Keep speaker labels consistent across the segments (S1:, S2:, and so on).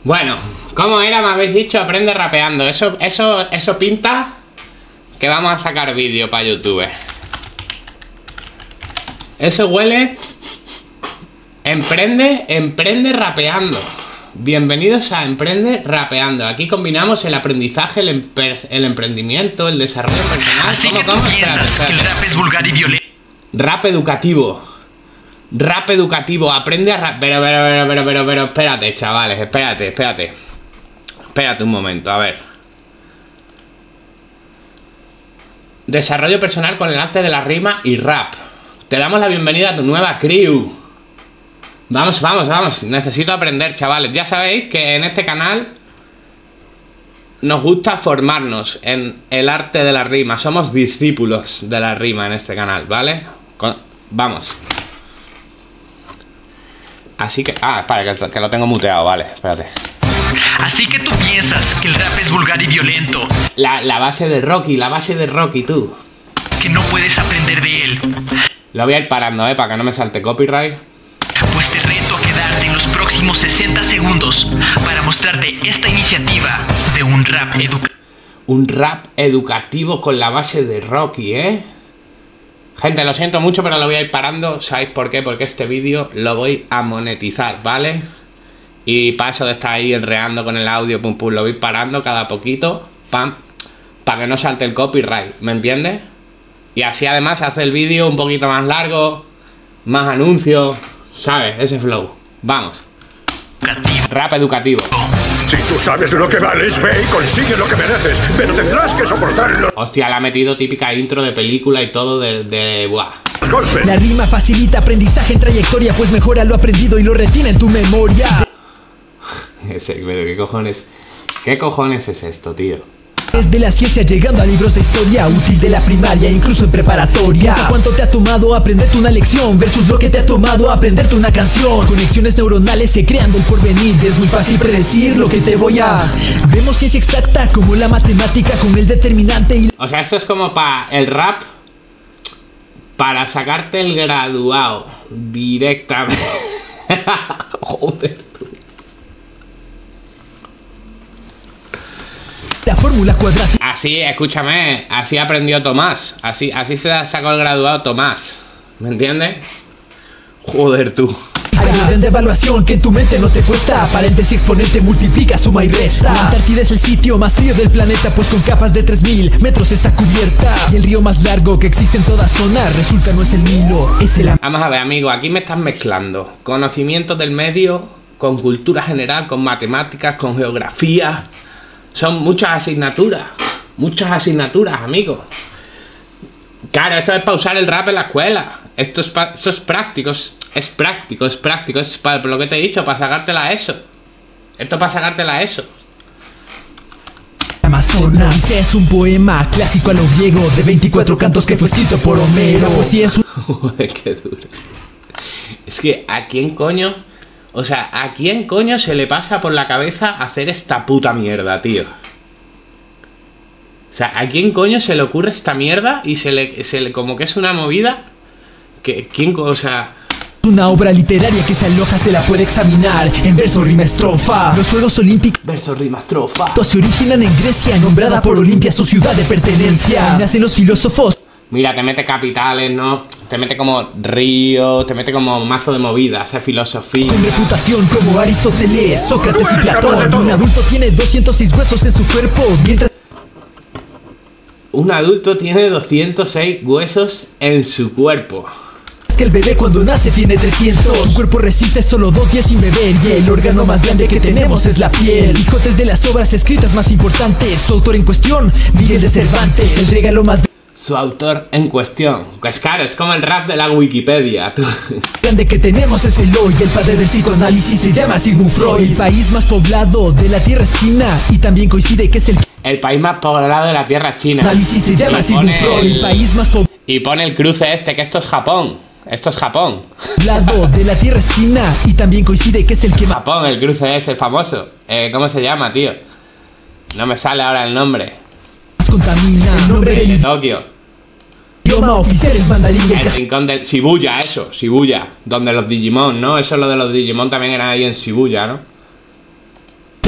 S1: Bueno, ¿cómo era? Me habéis dicho, aprende rapeando. Eso pinta que vamos a sacar vídeo para YouTube. Eso huele. Emprende rapeando. Bienvenidos a Emprende Rapeando. Aquí combinamos el aprendizaje, el emprendimiento, el desarrollo personal.
S2: Así que tú piensas que el rap es vulgar y violento.
S1: Rap educativo. Rap educativo. Aprende a rap. Pero, espérate, chavales. Espérate. Espérate un momento, a ver. Desarrollo personal con el arte de la rima y rap. Te damos la bienvenida a tu nueva crew. Vamos. Necesito aprender, chavales. Ya sabéis que en este canal nos gusta formarnos en el arte de la rima. Somos discípulos de la rima en este canal, ¿vale? Vamos. Así que... espera, que lo tengo muteado, vale, espérate.
S2: Así que tú piensas que el rap es vulgar y violento.
S1: La base de Rocky, tú.
S2: Que no puedes aprender de él.
S1: Lo voy a ir parando, para que no me salte copyright.
S2: Pues te reto a quedarte en los próximos 60 segundos para mostrarte esta iniciativa de un rap educativo.
S1: Un rap educativo con la base de Rocky, Gente, lo siento mucho, pero lo voy a ir parando. ¿Sabéis por qué? Porque este vídeo lo voy a monetizar, ¿vale? Y paso de estar ahí enreando con el audio, pum, lo voy parando cada poquito, pam, para que no salte el copyright, ¿me entiendes? Y así además hace el vídeo un poquito más largo, más anuncios, ¿sabes? Ese flow. Vamos. Rap educativo.
S3: Si tú sabes lo que vales, ve y consigue lo que mereces, pero tendrás que soportarlo.
S1: Hostia, le ha metido típica intro de película y todo buah.
S3: Golpes.
S4: La rima facilita aprendizaje en trayectoria, pues mejora lo aprendido y lo retiene en tu memoria.
S1: Pero ¿qué cojones es esto, tío?
S4: Desde la ciencia llegando a libros de historia, útil de la primaria, incluso en preparatoria. Piensa cuánto te ha tomado aprenderte una lección versus lo que te ha tomado aprenderte una canción. Conexiones neuronales se crean del porvenir. Es muy fácil predecir lo que te voy a... Vemos ciencia exacta como la matemática con el determinante y...
S1: O sea, esto es como para el rap, para sacarte el graduado directamente. Joder.
S4: La fórmula cuadrática.
S1: Así, escúchame, así aprendió Tomás. Así se sacó el graduado Tomás. ¿Me entiendes? Joder, tú.
S4: Hay orden de evaluación que en tu mente no te cuesta. Paréntesis exponente multiplica, suma y resta. La Antártida es el sitio más frío del planeta, pues con capas de 3000 metros está cubierta. Y el río más largo que existe en toda zona resulta no es el Nilo, es el...
S1: Vamos a ver, amigo, aquí me estás mezclando conocimientos del medio con cultura general, con matemáticas, con geografía. Son muchas asignaturas, amigo. Claro, esto es para usar el rap en la escuela. Esto es práctico, es para lo que te he dicho, para sacártela eso. Esto es para sacártela eso.
S4: Amazonas. Ese es un poema clásico a lo griego de 24 cantos que fue escrito por Homero. Pues sí es un...
S1: Qué duro. Es que, ¿a quién coño? O sea, ¿a quién coño se le pasa por la cabeza hacer esta puta mierda, tío? O sea, ¿a quién coño se le ocurre esta mierda y se le como que es una movida? O sea...
S4: Una obra literaria que se aloja se la puede examinar en verso, rima, estrofa. Los Juegos Olímpicos...
S1: Verso, rima, estrofa.
S4: Se originan en Grecia, nombrada por Olimpia su ciudad de pertenencia. Nacen los filósofos...
S1: Mira, te mete capitales, ¿no? Te mete como ríos, te mete como mazo de movidas, filosofía.
S4: Con reputación como Aristóteles, Sócrates y Platón. Un adulto tiene 206 huesos en su cuerpo, mientras...
S1: Un adulto tiene 206 huesos en su cuerpo.
S4: Es que el bebé cuando nace tiene 300. Su cuerpo resiste solo 2 días sin beber. Y el órgano más grande que tenemos es la piel. Hijotes de las obras escritas más importantes. Su autor en cuestión, Miguel de Cervantes. El regalo más...
S1: Su autor en cuestión. Pues claro, es como el rap de la Wikipedia.
S4: grande que tenemos es el hoy. El padre del psicoanálisis se llama Sigmund Freud. El país más poblado de la tierra es China. Y también coincide que es
S1: el país más poblado de la tierra es China.
S4: Análisis se llama Sigmund Freud. El país más poblado.
S1: Y pone el cruce este, que esto es Japón. Esto es Japón.
S4: Lado de la tierra es China. Y también coincide que es el que más...
S1: Japón, el cruce ese famoso. ¿Cómo se llama, tío? No me sale ahora el nombre.
S4: Contamina el nombre del
S1: Tokio.
S4: Idioma oficial es mandarín.
S1: El rincón del Shibuya, eso, Shibuya, donde los Digimon, ¿no? Eso lo de los Digimon también era ahí en Shibuya, ¿no?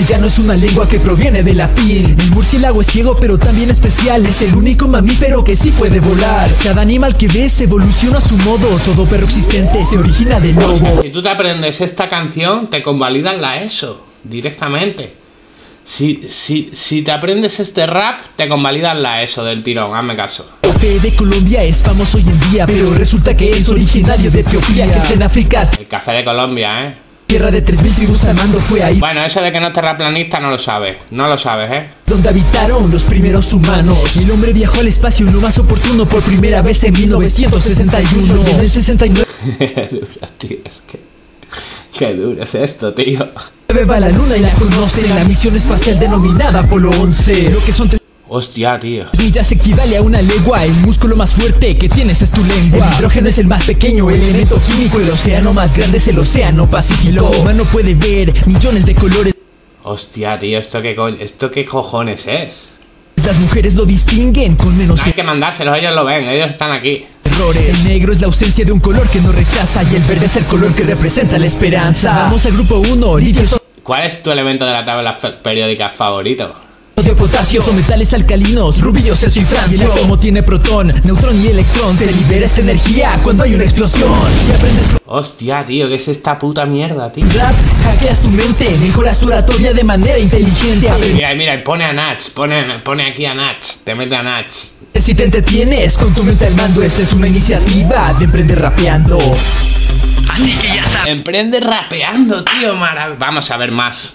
S4: castellano es una lengua que proviene del latín. El murciélago es ciego pero también especial, es el único mamífero que sí puede volar. Cada animal que ves evoluciona a su modo, todo perro existente se origina del lobo.
S1: Si tú te aprendes esta canción, te convalidan la ESO directamente. Si te aprendes este rap, te convalidan la ESO del tirón, hazme caso.
S4: El café de Colombia es famoso hoy en día, pero resulta que es originario de Etiopía, que es en África.
S1: El café de Colombia,
S4: Tierra de 3000 tribus al mando, fue ahí.
S1: Bueno, eso de que no es terraplanista no lo sabes,
S4: Donde habitaron los primeros humanos. El hombre viajó al espacio en lo más oportuno por primera vez en 1961. Y en el 69
S1: duro, tío, qué duro es esto, tío.
S4: va a la luna y la conoce, la misión espacial denominada Apolo 11. Lo que son
S1: hostia, tío.
S4: millas equivale a una legua. El músculo más fuerte que tienes es tu lengua. El hidrógeno es el más pequeño elemento químico. El océano más grande es el océano Pacífico. El humano puede ver millones de colores.
S1: Hostia, tío, ¿esto qué cojones es?
S4: Las mujeres lo distinguen con menos
S1: No hay que mandárselos, ellos lo ven, ellos están aquí.
S4: errores. El negro es la ausencia de un color que no rechaza, y el verde es el color que representa la esperanza. Vamos al grupo 1, litio,
S1: ¿Cuál es tu elemento de la tabla periódica favorito?
S4: sodio, potasio, son metales alcalinos, rubio, cesio y francio. Y el átomo tiene protón, neutrón y electrón. Se libera esta energía cuando hay una explosión. Si aprendes
S1: Hostia, tío, ¿qué es esta puta mierda, tío?
S4: rap, hackeas tu mente, mejoras tu oratoria de manera inteligente.
S1: Mira, y pone a Nach, pone aquí a Nach, te mete a Nach.
S4: Si te entretienes con tu mente al mando, esta es una iniciativa de emprender rapeando.
S2: Así que ya sabes.
S1: Emprende rapeando, tío, Vamos a ver más.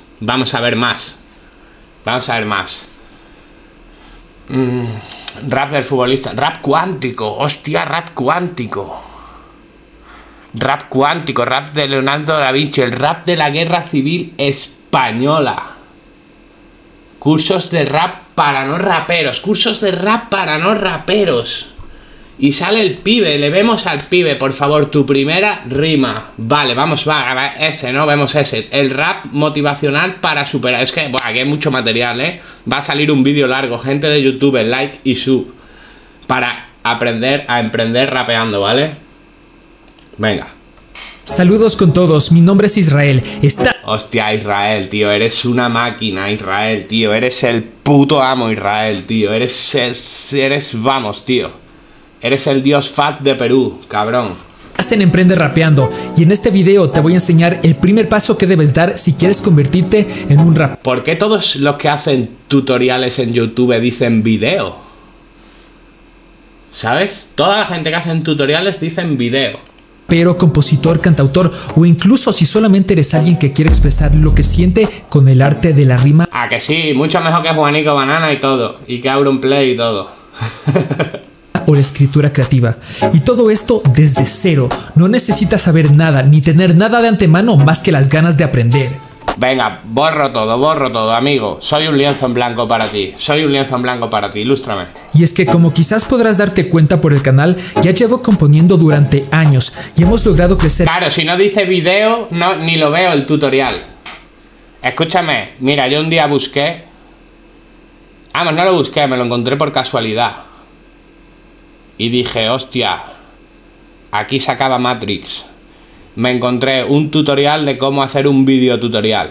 S1: Rap del futbolista. Rap cuántico. Hostia, rap cuántico. Rap de Leonardo da Vinci. El rap de la Guerra Civil Española. Cursos de rap para no raperos. Y sale el pibe, le vemos al pibe, por favor, tu primera rima. Vale, va, ese, ¿no? Vemos ese. El rap motivacional para superar. Es que, bueno, aquí hay mucho material, Va a salir un vídeo largo, gente de YouTube, like y sub. Para aprender a emprender rapeando, ¿vale? Venga.
S4: Saludos con todos, mi nombre es Israel.
S1: Hostia, Israel, tío, eres una máquina, Israel, tío. Eres el puto amo, Israel, tío. Vamos, tío. Eres el dios Fat de Perú, cabrón.
S4: Hacen Emprende Rapeando, y en este video te voy a enseñar el primer paso que debes dar si quieres convertirte en un rap.
S1: ¿Por qué todos los que hacen tutoriales en YouTube dicen video? ¿Sabes? Toda la gente que hacen tutoriales dicen video.
S4: Pero compositor, cantautor, o incluso si solamente eres alguien que quiere expresar lo que siente con el arte de la rima.
S1: Ah, que sí, mucho mejor que Juanico Banana y todo. Y que Auronplay y todo.
S4: O la escritura creativa. Y todo esto desde cero. No necesitas saber nada, ni tener nada de antemano más que las ganas de aprender.
S1: Venga, borro todo, amigo. Soy un lienzo en blanco para ti. Ilústrame.
S4: Y es que, como quizás podrás darte cuenta por el canal, ya llevo componiendo durante años y hemos logrado crecer.
S1: Claro, si no dice video, no, ni lo veo el tutorial. Escúchame, mira, yo un día busqué. Vamos, no lo busqué, me lo encontré por casualidad. Y dije, hostia, aquí se acaba Matrix. Me encontré un tutorial de cómo hacer un vídeo tutorial.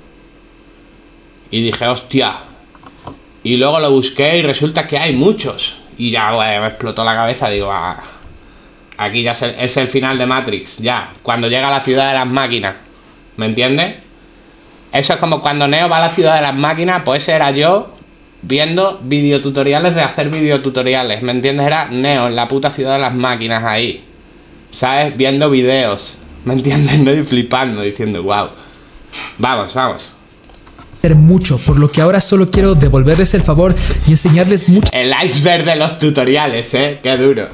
S1: Y dije, hostia. Y luego lo busqué y resulta que hay muchos. Y ya, me explotó la cabeza, digo, aquí ya es el final de Matrix, ya. Cuando llega a la ciudad de las máquinas. ¿Me entiendes? Eso es como cuando Neo va a la ciudad de las máquinas, pues ese era yo viendo videotutoriales de hacer videotutoriales, ¿me entiendes? Era Neo en la puta ciudad de las máquinas ahí, ¿sabes? Viendo videos, ¿me entiendes? No, y flipando, diciendo, wow. Vamos.
S4: Mucho, por lo que ahora solo quiero devolverles el favor y enseñarles mucho.
S1: El iceberg de los tutoriales, qué duro.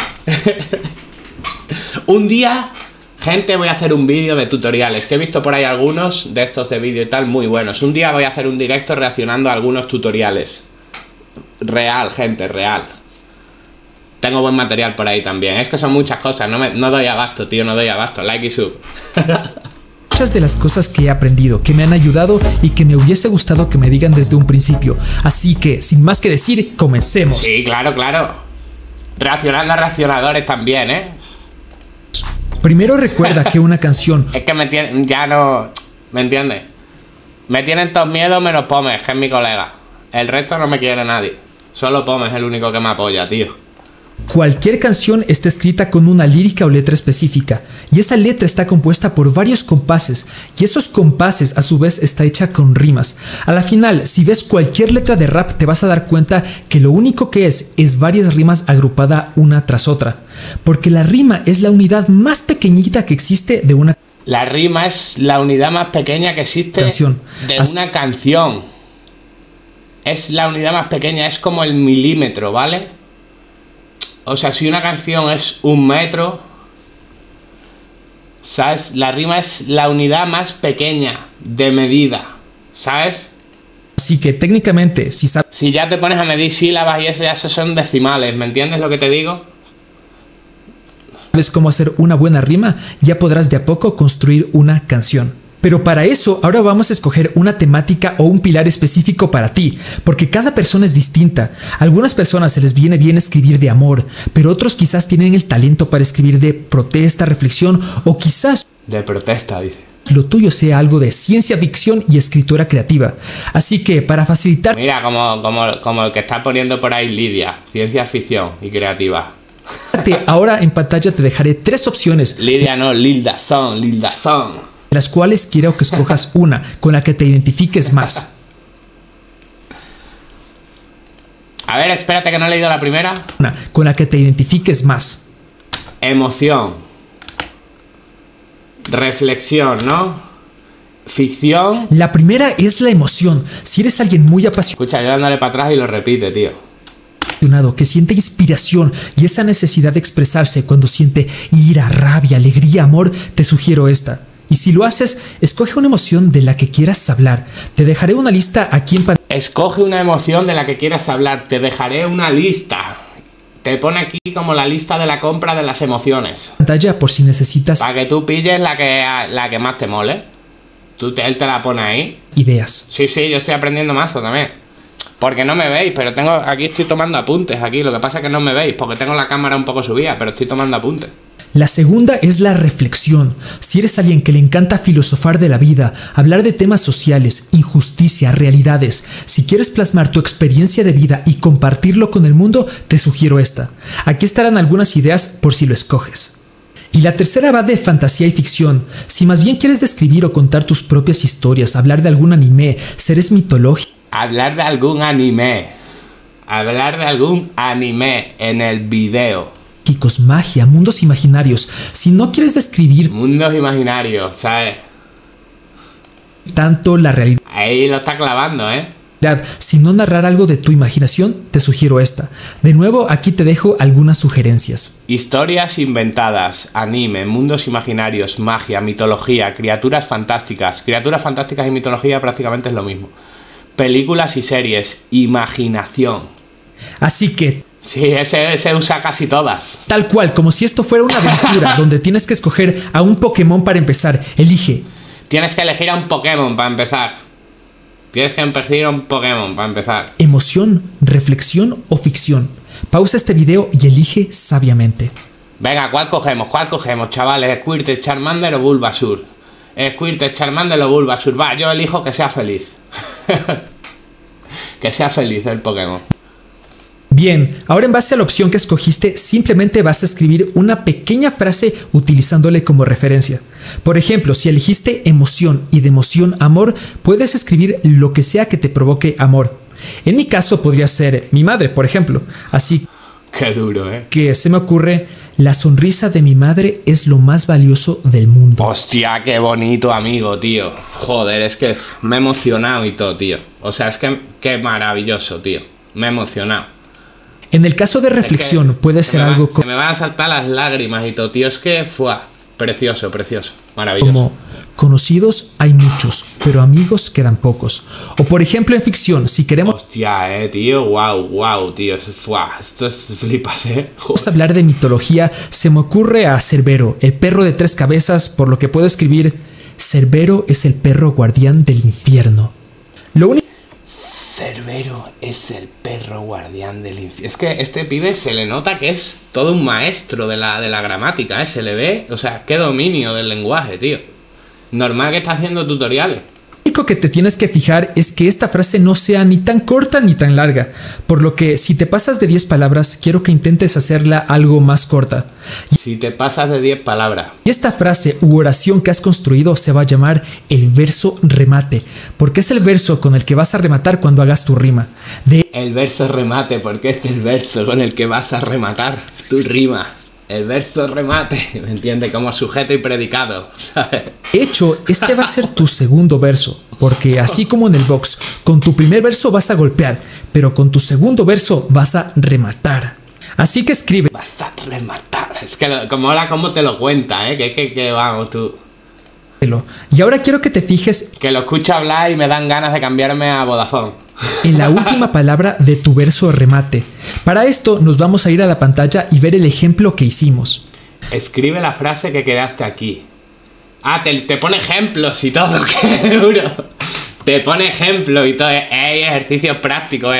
S1: Un día, gente, voy a hacer un vídeo de tutoriales, que he visto por ahí algunos de estos de vídeo y tal muy buenos. Un día voy a hacer un directo reaccionando a algunos tutoriales. Real, gente, real. Tengo buen material por ahí también. Es que son muchas cosas, no doy abasto, tío, no doy abasto. Like y sub.
S4: Muchas de las cosas que he aprendido, que me han ayudado y que me hubiese gustado que me digan desde un principio. Así que, sin más que decir, comencemos.
S1: Sí, claro. Reaccionando a reaccionadores también,
S4: Primero recuerda que una canción...
S1: Es que ya no... ¿Me entiendes? Me tienen todos miedo menos Pomes, que es mi colega. El resto no me quiere nadie. Solo Pomes es el único que me apoya, tío.
S4: Cualquier canción está escrita con una lírica o letra específica, y esa letra está compuesta por varios compases, y esos compases a su vez está hecha con rimas. A la final, si ves cualquier letra de rap, te vas a dar cuenta que lo único que es varias rimas agrupada una tras otra, porque la rima es la unidad más pequeñita que existe de una
S1: La rima es la unidad más pequeña que existe
S4: canción.
S1: de una canción. Es la unidad más pequeña, es como el milímetro, ¿vale? O sea, si una canción es 1 metro, ¿sabes? La rima es la unidad más pequeña de medida, ¿sabes?
S4: Así que técnicamente, si
S1: Si ya te pones a medir sílabas y eso ya son decimales, ¿me entiendes lo que te digo?
S4: sabes cómo hacer una buena rima, ya podrás de a poco construir una canción. Pero para eso, ahora vamos a escoger una temática o un pilar específico para ti, porque cada persona es distinta. A algunas personas se les viene bien escribir de amor, pero otros quizás tienen el talento para escribir de protesta, reflexión, o quizás
S1: De protesta, dice.
S4: lo tuyo sea algo de ciencia ficción y escritura creativa. Así que, para facilitar
S1: Mira, como el que está poniendo por ahí Lidia, ciencia ficción y creativa.
S4: ahora en pantalla te dejaré 3 opciones,
S1: Lidia no, Lildazón, Lildazón.
S4: de las cuales quiero que escojas una con la que te identifiques más.
S1: A ver, espérate que no he leído la primera.
S4: Una con la que te identifiques más.
S1: Emoción. Reflexión, ¿no? Ficción.
S4: La primera es la emoción. Si eres alguien muy
S1: Escucha, yo dándole para atrás y lo repite, tío.
S4: apasionado, que siente inspiración y esa necesidad de expresarse cuando siente ira, rabia, alegría, amor, te sugiero esta. Y si lo haces, escoge una emoción de la que quieras hablar. Te dejaré una lista aquí en
S1: Escoge una emoción de la que quieras hablar. Te dejaré una lista. Te pone aquí como la lista de la compra de las emociones.
S4: pantalla por si necesitas
S1: Para que tú pilles la que más te mole. Él te la pone ahí.
S4: ideas.
S1: Sí, yo estoy aprendiendo mazo también. Porque no me veis, pero aquí estoy tomando apuntes aquí. Lo que pasa es que no me veis, porque tengo la cámara un poco subida, pero estoy tomando apuntes.
S4: La segunda es la reflexión. Si eres alguien que le encanta filosofar de la vida, hablar de temas sociales, injusticia, realidades, si quieres plasmar tu experiencia de vida y compartirlo con el mundo, te sugiero esta. Aquí estarán algunas ideas por si lo escoges. Y la tercera va de fantasía y ficción. Si más bien quieres describir o contar tus propias historias, hablar de algún anime, seres mitológicos,
S1: Hablar de algún anime. Hablar de algún anime en el video.
S4: magia, mundos imaginarios. Si no quieres describir
S1: Mundos imaginarios, ¿sabes?
S4: tanto la realidad,
S1: Ahí lo está clavando, ¿eh?
S4: sino narrar algo de tu imaginación, te sugiero esta. De nuevo, aquí te dejo algunas sugerencias.
S1: Historias inventadas, anime, mundos imaginarios, magia, mitología, criaturas fantásticas. Criaturas fantásticas y mitología prácticamente es lo mismo. Películas y series, imaginación.
S4: Así que,
S1: Sí, ese usa casi todas.
S4: tal cual, como si esto fuera una aventura donde tienes que escoger a un Pokémon para empezar, elige.
S1: Tienes que elegir a un Pokémon para empezar. Tienes que elegir a un Pokémon para empezar.
S4: Emoción, reflexión o ficción. Pausa este video y elige sabiamente.
S1: Venga, ¿cuál cogemos? ¿Cuál cogemos, chavales? ¿Squirtle, Charmander o Bulbasaur? Squirtle, Charmander o Bulbasaur. Va, yo elijo que sea feliz. Que sea feliz el Pokémon.
S4: Bien, ahora en base a la opción que escogiste, simplemente vas a escribir una pequeña frase utilizándole como referencia. Por ejemplo, si elegiste emoción y de emoción amor, puedes escribir lo que sea que te provoque amor. En mi caso podría ser mi madre, por ejemplo. Así
S1: Qué duro, ¿eh?
S4: que se me ocurre, la sonrisa de mi madre es lo más valioso del mundo.
S1: Hostia, qué bonito, amigo, tío. Joder, es que me he emocionado y todo, tío. O sea, es que qué maravilloso, tío. Me he emocionado.
S4: En el caso de reflexión,
S1: Es que
S4: puede ser algo
S1: se me van a saltar las lágrimas y todo, tío. Es que fue precioso, precioso. Maravilloso.
S4: como conocidos hay muchos, pero amigos quedan pocos. O por ejemplo en ficción, si queremos
S1: Hostia, tío. Wow, tío. Esto es flipas, Joder.
S4: hablar de mitología, se me ocurre a Cerbero, el perro de 3 cabezas, por lo que puedo escribir: Cerbero es el perro guardián del infierno. Lo único
S1: Cerbero es el perro guardián del infierno. Es que este pibe se le nota que es todo un maestro de la gramática, Se le ve, o sea, qué dominio del lenguaje, tío. Normal que está haciendo tutoriales.
S4: único que te tienes que fijar es que esta frase no sea ni tan corta ni tan larga, por lo que si te pasas de 10 palabras, quiero que intentes hacerla algo más corta.
S1: Si te pasas de 10 palabras.
S4: Y esta frase u oración que has construido se va a llamar el verso remate, porque es el verso con el que vas a rematar cuando hagas tu rima.
S1: El verso remate, porque este es el verso con el que vas a rematar tu rima. El verso remate, ¿me entiendes? Como sujeto y predicado, ¿sabes?
S4: De hecho, este va a ser tu segundo verso, porque así como en el box, con tu primer verso vas a golpear, pero con tu segundo verso vas a rematar. Así que escribe.
S1: Vas a rematar. Es que como ahora como te lo cuenta, ¿eh? Que vamos tú.
S4: Y ahora quiero que te fijes
S1: que lo escucho hablar y me dan ganas de cambiarme a Vodafone.
S4: En la última palabra de tu verso remate. Para esto nos vamos a ir a la pantalla y ver el ejemplo que hicimos.
S1: Escribe la frase que quedaste aquí. Ah, te pone ejemplos y todo, qué duro. Te pone ejemplos y todo. Ejercicios prácticos,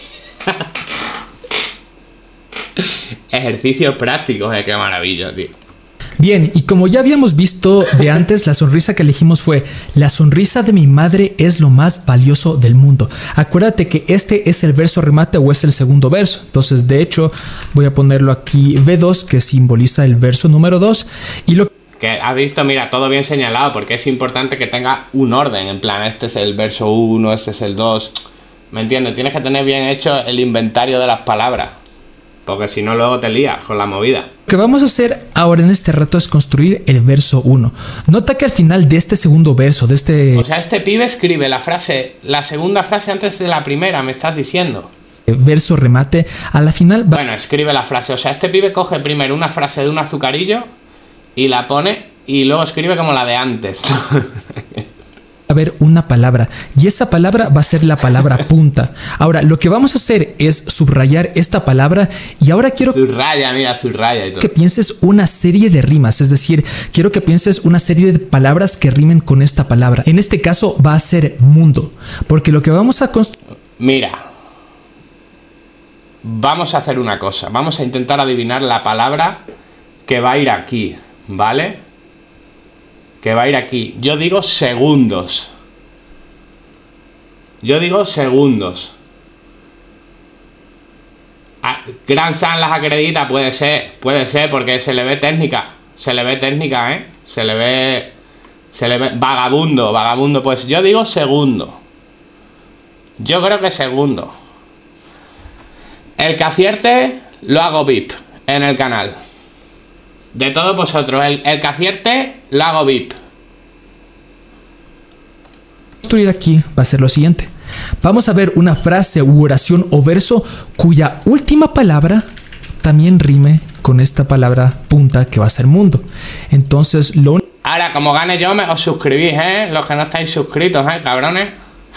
S1: ejercicios prácticos, qué maravilla, tío.
S4: Bien, y como ya habíamos visto de antes, la sonrisa que elegimos fue: la sonrisa de mi madre es lo más valioso del mundo. Acuérdate que este es el verso remate o es el segundo verso. Entonces, de hecho, voy a ponerlo aquí V2, que simboliza el verso número 2. Y lo
S1: que has visto, mira, todo bien señalado, porque es importante que tenga un orden. En plan, este es el verso 1, este es el 2. ¿Me entiendes? Tienes que tener bien hecho el inventario de las palabras, porque si no luego te lías con la movida.
S4: Lo que vamos a hacer ahora en este rato es construir el verso 1. Nota que al final de este segundo verso, O
S1: sea, este pibe escribe la segunda frase antes de la primera, me estás diciendo.
S4: Verso remate, a la final va...
S1: Bueno, escribe la frase, o sea, este pibe coge primero una frase de un azucarillo y la pone y luego escribe como la de antes.
S4: A ver una palabra y esa palabra va a ser la palabra punta. Ahora lo que vamos a hacer es subrayar esta palabra y ahora quiero
S1: subraya, mira, subraya y todo.
S4: Que pienses una serie de rimas, es decir, quiero que pienses una serie de palabras que rimen con esta palabra. En este caso va a ser mundo, porque lo que vamos a construir...
S1: Mira, vamos a hacer una cosa, vamos a intentar adivinar la palabra que va a ir aquí, ¿vale? Que va a ir aquí. Yo digo segundos. Gran San las acredita, puede ser, porque se le ve técnica, Se le ve vagabundo, pues yo digo segundo. Yo creo que segundo. El que acierte lo hago VIP en el canal. De todos vosotros, el que acierte lo hago VIP.
S4: Construir aquí va a ser lo siguiente. Vamos a ver una frase u oración o verso cuya última palabra también rime con esta palabra punta que va a ser mundo. Entonces
S1: ahora, como gane yo, os suscribís, los que no estáis suscritos, cabrones.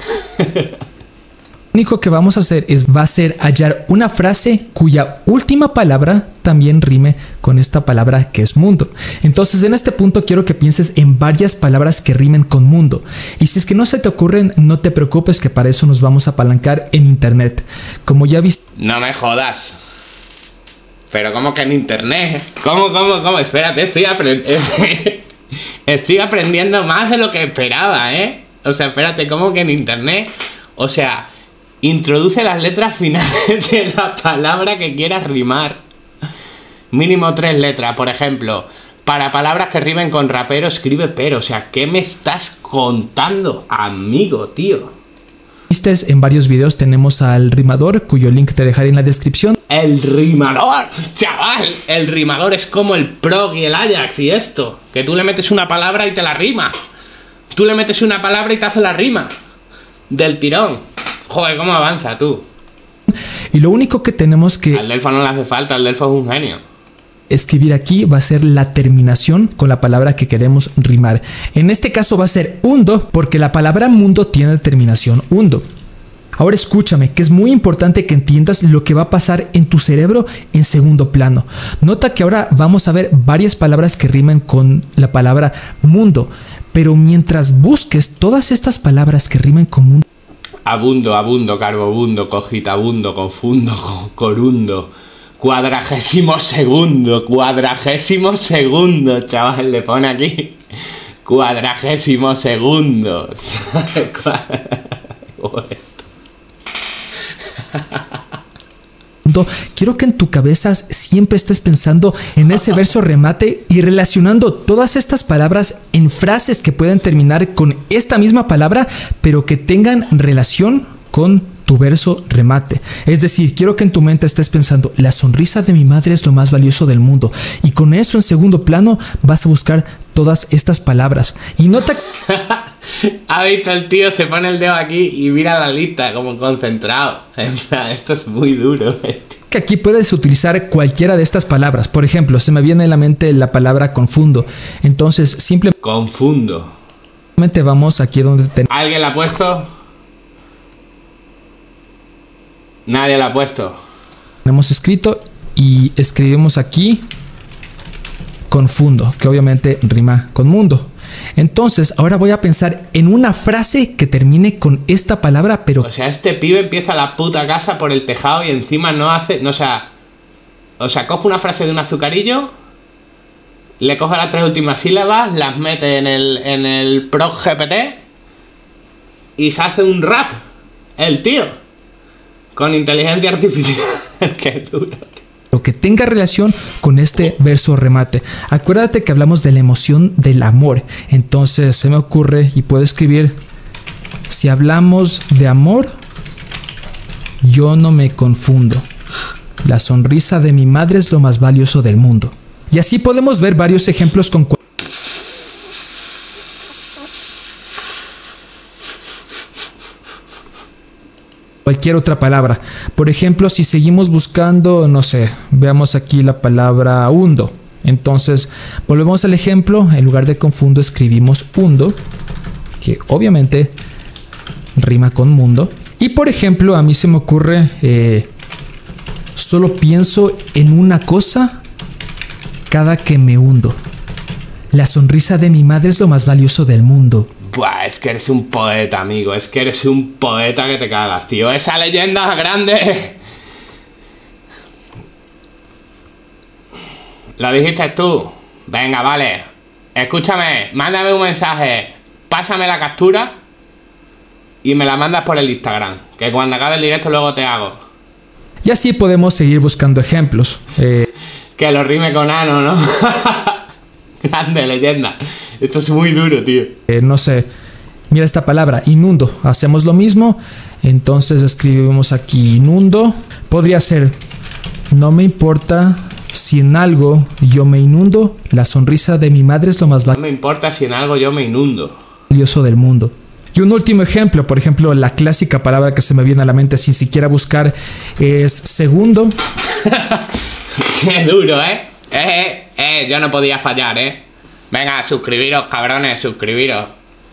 S4: Lo único que vamos a hacer va a ser hallar una frase cuya última palabra también rime con esta palabra que es mundo. Entonces en este punto quiero que pienses en varias palabras que rimen con mundo. Y si es que no se te ocurren, no te preocupes, que para eso nos vamos a apalancar en internet. Como ya viste...
S1: No me jodas. Pero ¿cómo que en internet? ¿Cómo? Espérate, estoy aprendiendo más de lo que esperaba, O sea, espérate, ¿cómo que en internet? O sea... Introduce las letras finales de la palabra que quieras rimar. Mínimo 3 letras, por ejemplo. Para palabras que rimen con rapero, escribe pero. O sea, ¿qué me estás contando, amigo, tío?
S4: En varios videos tenemos al rimador, cuyo link te dejaré en la descripción.
S1: El rimador, chaval. El rimador es como el Prog y el Ajax y esto. Que tú le metes una palabra y te la rima. Tú le metes una palabra y te hace la rima. Del tirón. Joder, cómo avanza tú.
S4: Y lo único que tenemos que...
S1: Al Delfo no le hace falta, el Delfo es un genio.
S4: Escribir aquí va a ser la terminación con la palabra que queremos rimar. En este caso va a ser undo, porque la palabra mundo tiene terminación undo. Ahora escúchame, que es muy importante que entiendas lo que va a pasar en tu cerebro en segundo plano. Nota que ahora vamos a ver varias palabras que rimen con la palabra mundo. Pero mientras busques todas estas palabras que rimen con mundo...
S1: Abundo, carbobundo, cogitabundo, confundo, corundo. 42º, chaval, le pone aquí. Cuadragésimos segundos.
S4: Quiero que en tu cabeza siempre estés pensando en ese verso remate y relacionando todas estas palabras en frases que pueden terminar con esta misma palabra, pero que tengan relación con tu verso remate. Es decir, quiero que en tu mente estés pensando, la sonrisa de mi madre es lo más valioso del mundo. Y con eso en segundo plano vas a buscar todas estas palabras. Y nota...
S1: Ha visto el tío, se pone el dedo aquí y mira la lista como concentrado. Esto es muy duro.
S4: Que aquí puedes utilizar cualquiera de estas palabras. Por ejemplo, se me viene a la mente la palabra confundo. Entonces, simplemente...
S1: Confundo.
S4: Vamos aquí donde tenemos...
S1: ¿Alguien la ha puesto? Nadie la ha puesto.
S4: Tenemos escrito y escribimos aquí confundo, que obviamente rima con mundo. Entonces, ahora voy a pensar en una frase que termine con esta palabra, pero...
S1: O sea, este pibe empieza la puta casa por el tejado y encima no hace... No, o sea, coge una frase de un azucarillo, le coge las 3 últimas sílabas, las mete en el Pro GPT y se hace un rap, el tío, con inteligencia artificial. Qué duro.
S4: Lo que tenga relación con este verso remate. Acuérdate que hablamos de la emoción del amor. Entonces se me ocurre y puedo escribir: si hablamos de amor, yo no me confundo. La sonrisa de mi madre es lo más valioso del mundo. Y así podemos ver varios ejemplos con cualquier otra palabra. Por ejemplo, si seguimos buscando, no sé, veamos aquí la palabra hundo. Entonces, volvemos al ejemplo. En lugar de confundo, escribimos hundo, que obviamente rima con mundo. Y por ejemplo, a mí se me ocurre, solo pienso en una cosa cada que me hundo. La sonrisa de mi madre es lo más valioso del mundo.
S1: Buah, es que eres un poeta, amigo. Es que eres un poeta que te cagas, tío. Esa leyenda grande. ¿Lo dijiste tú? Venga, vale. Escúchame, mándame un mensaje. Pásame la captura y me la mandas por el Instagram. Que cuando acabe el directo luego te hago.
S4: Y así podemos seguir buscando ejemplos.
S1: Que lo rime con ano, ¿no? Grande leyenda. Esto es muy duro, tío.
S4: No sé. Mira esta palabra, inundo. Hacemos lo mismo. Entonces escribimos aquí inundo. Podría ser: no me importa si en algo yo me inundo. La sonrisa de mi madre es lo más
S1: No me importa si en algo yo me inundo.
S4: valioso del mundo. Y un último ejemplo, por ejemplo, la clásica palabra que se me viene a la mente sin siquiera buscar es segundo.
S1: Qué duro, ¿eh? Yo no podía fallar, ¿eh? Venga, suscribiros, cabrones, suscribiros.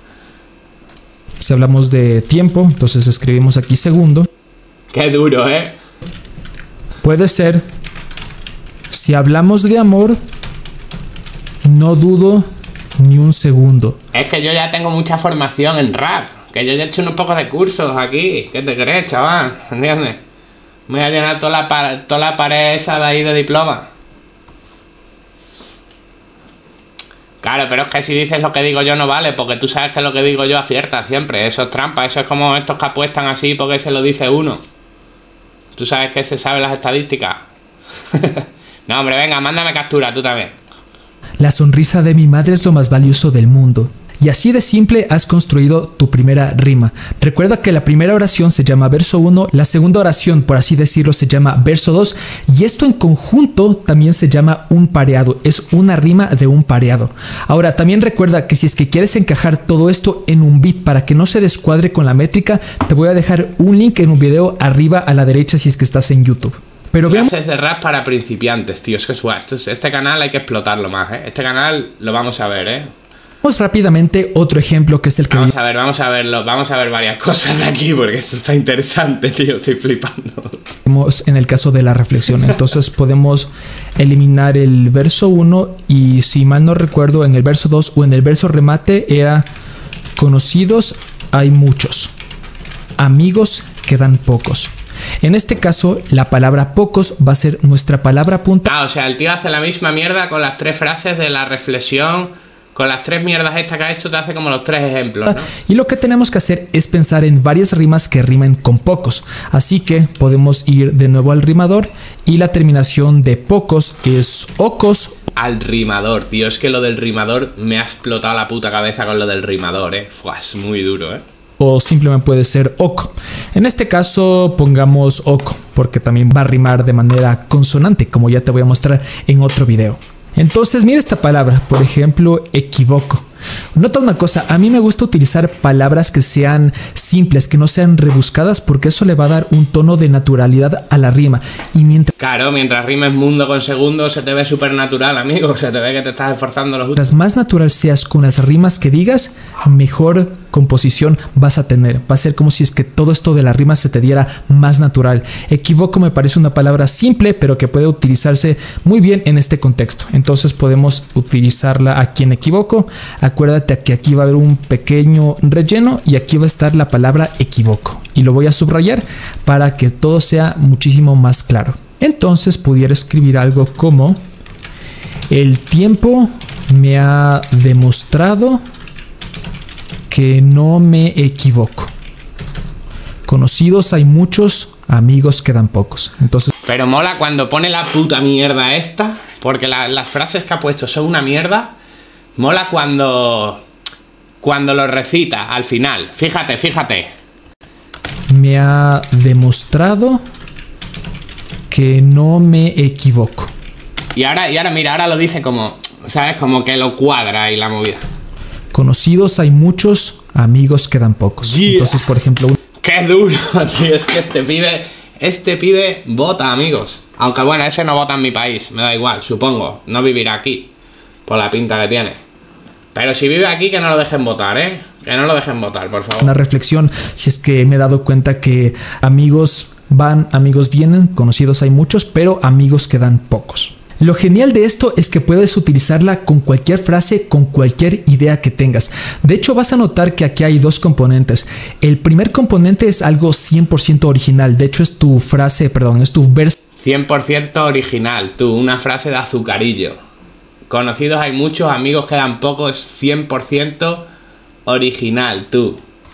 S4: Si hablamos de tiempo, entonces escribimos aquí segundo.
S1: Qué duro, ¿eh?
S4: Puede ser: si hablamos de amor, no dudo ni un segundo.
S1: Es que yo ya tengo mucha formación en rap. Que yo ya he hecho unos pocos de cursos aquí. ¿Qué te crees, chaval? ¿Entiendes? Me voy a llenar toda la pared esa de ahí de diploma. Claro, pero es que si dices lo que digo yo no vale, porque tú sabes que lo que digo yo acierta siempre. Eso es trampa, eso es como estos que apuestan así porque se lo dice uno. Tú sabes que se sabe las estadísticas. No, hombre, venga, mándame captura, tú también.
S4: La sonrisa de mi madre es lo más valioso del mundo. Y así de simple has construido tu primera rima. Recuerda que la primera oración se llama verso 1, la segunda oración, por así decirlo, se llama verso 2, y esto en conjunto también se llama un pareado. Es una rima de un pareado. Ahora, también recuerda que si es que quieres encajar todo esto en un beat para que no se descuadre con la métrica, te voy a dejar un link en un video arriba a la derecha si es que estás en YouTube. Pero veamos...
S1: Clases de rap para principiantes, tío. Es que este canal hay que explotarlo más, ¿eh? Este canal lo vamos a ver, ¿eh?
S4: Vamos rápidamente otro ejemplo que es el que...
S1: Vamos a ver varias cosas de aquí porque esto está interesante, tío. Estoy flipando.
S4: En el caso de la reflexión. Entonces podemos eliminar el verso 1 y, si mal no recuerdo, en el verso 2 o en el verso remate era: conocidos hay muchos, amigos quedan pocos. En este caso, la palabra pocos va a ser nuestra palabra punta.
S1: Ah, o sea, el tío hace la misma mierda con las 3 frases de la reflexión. Con las 3 mierdas estas que ha hecho te hace como los 3 ejemplos, ¿no?
S4: Y lo que tenemos que hacer es pensar en varias rimas que rimen con pocos. Así que podemos ir de nuevo al rimador y la terminación de pocos es ocos.
S1: Al rimador, tío, es que lo del rimador me ha explotado la puta cabeza con lo del rimador, Fua, es muy duro,
S4: O simplemente puede ser oco. En este caso pongamos oco, porque también va a rimar de manera consonante, como ya te voy a mostrar en otro video. Entonces mira esta palabra, por ejemplo, equivoco. Nota una cosa, a mí me gusta utilizar palabras que sean simples, que no sean rebuscadas, porque eso le va a dar un tono de naturalidad a la rima. Y
S1: mientras rimes mundo con segundo se te ve súper natural, amigo, se te ve que te estás esforzando los
S4: mientras más natural seas con las rimas que digas, mejor composición vas a tener. Va a ser como si es que todo esto de la rima se te diera más natural. Equivoco me parece una palabra simple, pero que puede utilizarse muy bien en este contexto. Entonces podemos utilizarla aquí en equivoco. Acuérdate que aquí va a haber un pequeño relleno y aquí va a estar la palabra equivoco. Y lo voy a subrayar para que todo sea muchísimo más claro. Entonces pudiera escribir algo como: el tiempo me ha demostrado que no me equivoco. Conocidos hay muchos, amigos quedan pocos. Entonces,
S1: pero mola cuando pone la puta mierda esta, porque las frases que ha puesto son una mierda. Mola cuando lo recita al final. Fíjate.
S4: Me ha demostrado que no me equivoco.
S1: Y ahora mira, ahora lo dice como, ¿sabes? Como que lo cuadra ahí la movida.
S4: Conocidos hay muchos, amigos quedan pocos.
S1: Yeah.
S4: Entonces, por ejemplo...
S1: ¡Qué duro, tío! Es que este pibe vota, amigos. Aunque bueno, ese no vota en mi país. Me da igual, supongo. No vivirá aquí, por la pinta que tiene. Pero si vive aquí, que no lo dejen votar, Que no lo dejen votar, por favor.
S4: Una reflexión, si es que me he dado cuenta que amigos van, amigos vienen, conocidos hay muchos, pero amigos quedan pocos. Lo genial de esto es que puedes utilizarla con cualquier frase, con cualquier idea que tengas. De hecho, vas a notar que aquí hay 2 componentes. El primer componente es algo 100% original. De hecho, es tu frase, perdón, es tu verso.
S1: 100% original, tú, una frase de Azucarillo. Conocidos hay muchos, amigos quedan pocos, 100% original, tú.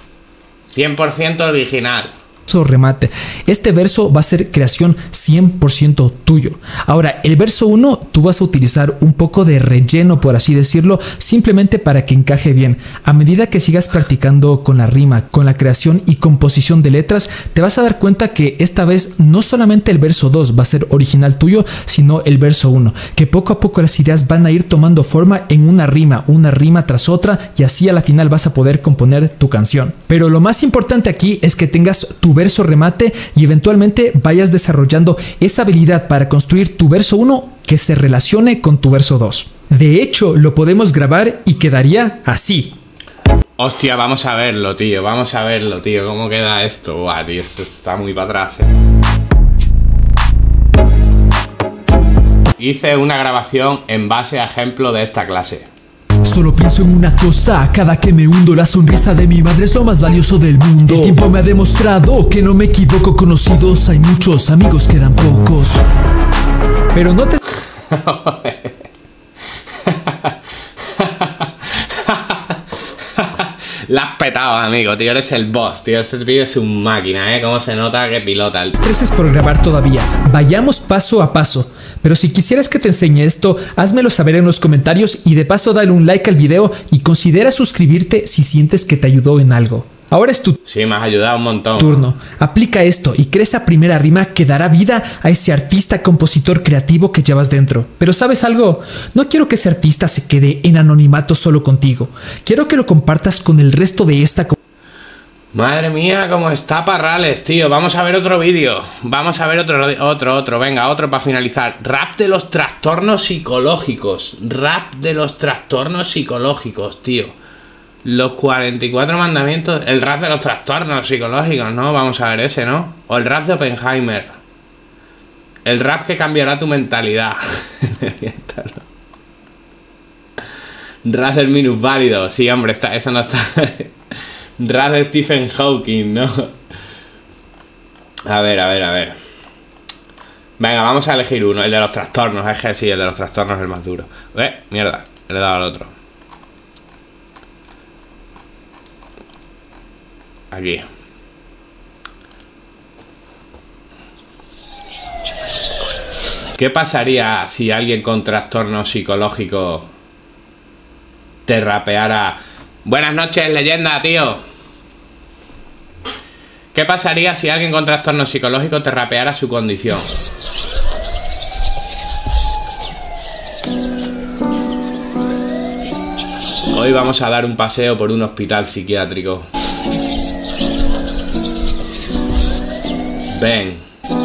S1: 100% original.
S4: Remate. Este verso va a ser creación 100% tuyo. Ahora, el verso 1 tú vas a utilizar un poco de relleno, por así decirlo, simplemente para que encaje bien. A medida que sigas practicando con la rima, con la creación y composición de letras, te vas a dar cuenta que esta vez no solamente el verso 2 va a ser original tuyo, sino el verso 1, que poco a poco las ideas van a ir tomando forma en una rima tras otra, y así a la final vas a poder componer tu canción. Pero lo más importante aquí es que tengas tu verso remate y eventualmente vayas desarrollando esa habilidad para construir tu verso 1 que se relacione con tu verso 2. De hecho, lo podemos grabar y quedaría así.
S1: Hostia, vamos a verlo, tío. ¿Cómo queda esto? Buah, tío, esto está muy para atrás, Hice una grabación en base a ejemplo de esta clase.
S4: Solo pienso en una cosa, cada que me hundo, la sonrisa de mi madre es lo más valioso del mundo. El tiempo me ha demostrado que no me equivoco, conocidos hay muchos, amigos quedan pocos. Pero no te...
S1: La has petado, amigo, tío, eres el boss, tío. Este tío es un máquina, Cómo se nota que pilota el...
S4: Estreses por grabar todavía, vayamos paso a paso. Pero si quisieras que te enseñe esto, házmelo saber en los comentarios y de paso dale un like al video y considera suscribirte si sientes que te ayudó en algo. Ahora es tu
S1: Sí, me has ayudado un montón.
S4: turno. Aplica esto y crea esa primera rima que dará vida a ese artista compositor creativo que llevas dentro. Pero ¿sabes algo? No quiero que ese artista se quede en anonimato solo contigo. Quiero que lo compartas con el resto de esta comunidad.
S1: Madre mía, cómo está Parrales, tío. Vamos a ver otro vídeo. Vamos a ver otro. Venga, otro para finalizar. Rap de los trastornos psicológicos. Rap de los trastornos psicológicos, tío. Los 44 mandamientos. El rap de los trastornos psicológicos, ¿no? Vamos a ver ese, ¿no? O el rap de Oppenheimer. El rap que cambiará tu mentalidad. Rap del minusválido. Sí, hombre, eso no está... Rap de Stephen Hawking, ¿no? A ver. Venga, vamos a elegir uno. El de los trastornos. Es que sí, el de los trastornos es el más duro. Mierda. Le he dado al otro. Aquí. ¿Qué pasaría si alguien con trastorno psicológico te rapeara? Buenas noches, leyenda, tío. ¿Qué pasaría si alguien con trastorno psicológico te rapeara su condición? Hoy vamos a dar un paseo por un hospital psiquiátrico. Ven.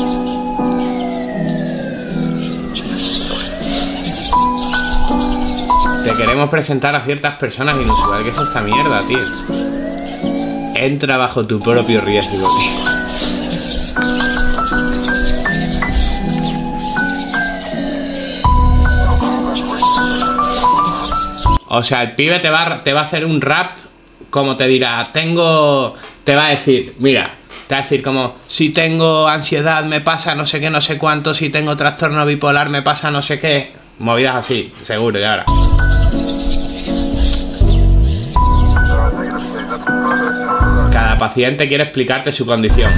S1: Te queremos presentar a ciertas personas inusuales. ¿Qué es esta mierda, tío? Entra bajo tu propio riesgo, tío. O sea, el pibe te va a hacer un rap, como te dirá, te va a decir, mira, te va a decir como, si tengo ansiedad me pasa no sé qué, no sé cuánto, si tengo trastorno bipolar me pasa no sé qué, movidas así, seguro, y ahora. Cada paciente quiere explicarte su condición.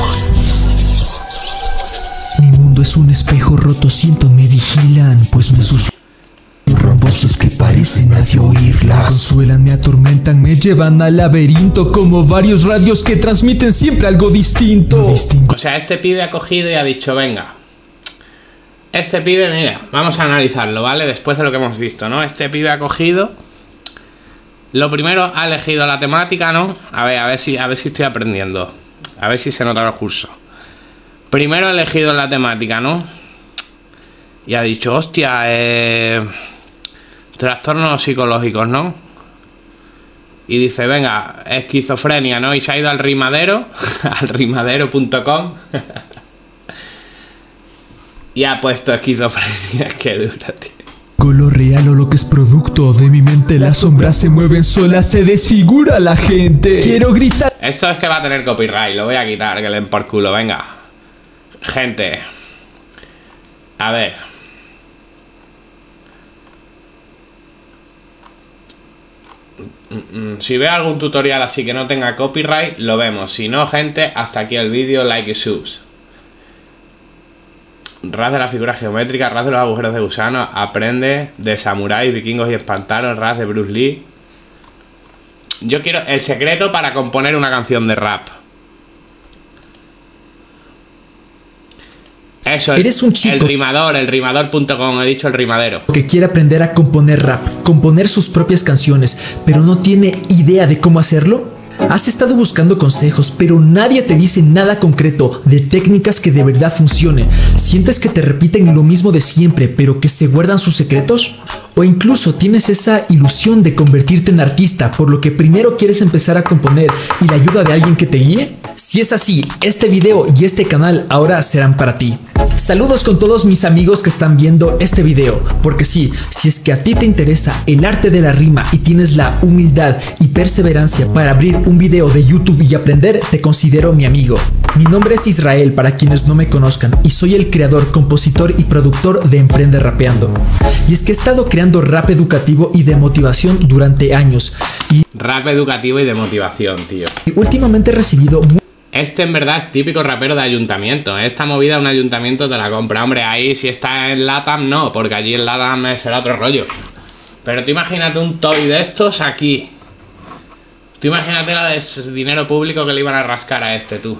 S4: Mi mundo es un espejo roto, siento me vigilan, pues me susurran voces que parecen nadie oírlas. Me consuelan, me atormentan, me llevan al laberinto, como varios radios que transmiten siempre algo distinto.
S1: O sea, este pibe ha cogido y ha dicho, venga, este pibe, mira, vamos a analizarlo, ¿vale? Después de lo que hemos visto, ¿no? Este pibe ha cogido, lo primero ha elegido la temática, ¿no? A ver si estoy aprendiendo, a ver si se nota el curso. Primero ha elegido la temática, ¿no? Y ha dicho, hostia, trastornos psicológicos, ¿no? Y dice, venga, esquizofrenia, ¿no? Y se ha ido al rimadero, al rimadero.com y ha puesto esquizofrenia. Qué dura, tío.
S4: Con lo real o lo que es producto de mi mente, las sombras se mueven solas, se desfigura la gente. Quiero gritar.
S1: Esto es que va a tener copyright, lo voy a quitar, que le den por culo, venga. Gente, a ver. Si veo algún tutorial así que no tenga copyright, lo vemos. Si no, gente, hasta aquí el vídeo, like y subs. Ras de la figura geométrica, ras de los agujeros de gusano, aprende de samuráis, vikingos y espantaros, ras de Bruce Lee. Yo quiero el secreto para componer una canción de rap. Eso,
S4: eres un chico,
S1: el rimador.com, he dicho el rimadero,
S4: que quiere aprender a componer rap, componer sus propias canciones, pero no tiene idea de cómo hacerlo. Has estado buscando consejos, pero nadie te dice nada concreto de técnicas que de verdad funcionen. ¿Sientes que te repiten lo mismo de siempre, pero que se guardan sus secretos? O incluso tienes esa ilusión de convertirte en artista, por lo que primero quieres empezar a componer y la ayuda de alguien que te guíe. Si es así, este video y este canal ahora serán para ti. Saludos con todos mis amigos que están viendo este video, porque sí, si es que a ti te interesa el arte de la rima y tienes la humildad y perseverancia para abrir un video de YouTube y aprender, te considero mi amigo. Mi nombre es Israel para quienes no me conozcan y soy el creador, compositor y productor de Emprende Rapeando. Y es que he estado creando rap educativo y de motivación durante años.
S1: Rap educativo y de motivación, tío.
S4: Y últimamente he recibido
S1: este en verdad es típico rapero de ayuntamiento. Esta movida de un ayuntamiento te la compra. Hombre, ahí si está en LATAM no, porque allí en LATAM será otro rollo. Pero tú imagínate un toy de estos aquí. Tú imagínate la de dinero público que le iban a rascar a este, tú.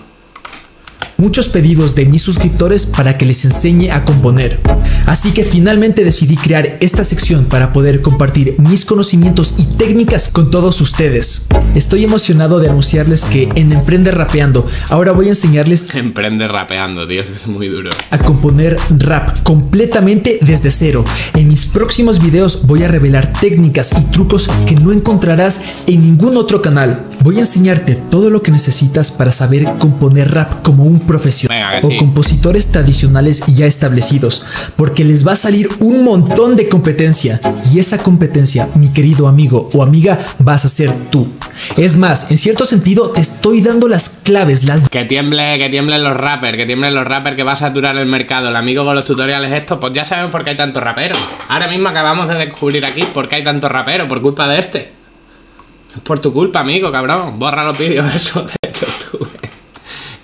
S4: Muchos pedidos de mis suscriptores para que les enseñe a componer. Así que finalmente decidí crear esta sección para poder compartir mis conocimientos y técnicas con todos ustedes. Estoy emocionado de anunciarles que en Emprende Rapeando ahora voy a enseñarles
S1: Emprende Rapeando, tío, eso es muy duro.
S4: A componer rap completamente desde cero. En mis próximos videos voy a revelar técnicas y trucos que no encontrarás en ningún otro canal. Voy a enseñarte todo lo que necesitas para saber componer rap como un profesional o compositores tradicionales ya establecidos, porque les va a salir un montón de competencia y esa competencia, mi querido amigo o amiga, vas a ser tú. Es más, en cierto sentido te estoy dando las claves, Que
S1: tiemblen los rappers, que va a saturar el mercado. El amigo con los tutoriales estos, pues ya saben por qué hay tantos raperos. Ahora mismo acabamos de descubrir aquí por qué hay tantos raperos, por culpa de este. Es por tu culpa, amigo, cabrón. Borra los vídeos eso.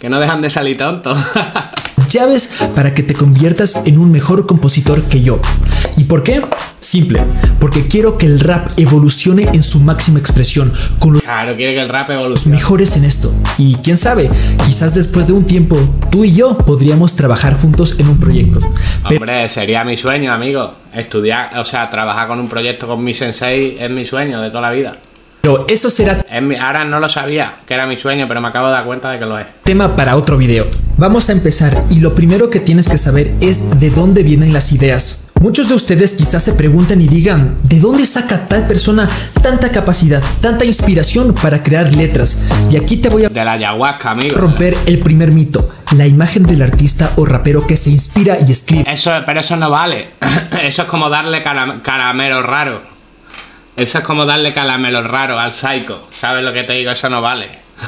S1: Que no dejan de salir tontos.
S4: Llaves para que te conviertas en un mejor compositor que yo. ¿Y por qué? Simple, porque quiero que el rap evolucione en su máxima expresión, con los
S1: Claro, quiere que el rap evolucione.
S4: mejores en esto. Y quién sabe, quizás después de un tiempo, tú y yo podríamos trabajar juntos en un proyecto.
S1: Hombre, sería mi sueño, amigo. Estudiar, o sea, trabajar con un proyecto con mi sensei es mi sueño de toda la vida.
S4: Pero eso será
S1: Ahora no lo sabía, que era mi sueño, pero me acabo de dar cuenta de que lo es.
S4: tema para otro video. Vamos a empezar y lo primero que tienes que saber es de dónde vienen las ideas. Muchos de ustedes quizás se pregunten y digan, ¿de dónde saca tal persona tanta capacidad, tanta inspiración para crear letras? Y aquí te voy a
S1: De la ayahuasca, amigo.
S4: romper el primer mito, la imagen del artista o rapero que se inspira y escribe.
S1: Pero eso no vale. Eso es como darle caramelo raro. Eso es como darle caramelo raro al Psycho. ¿Sabes lo que te digo? Eso no vale.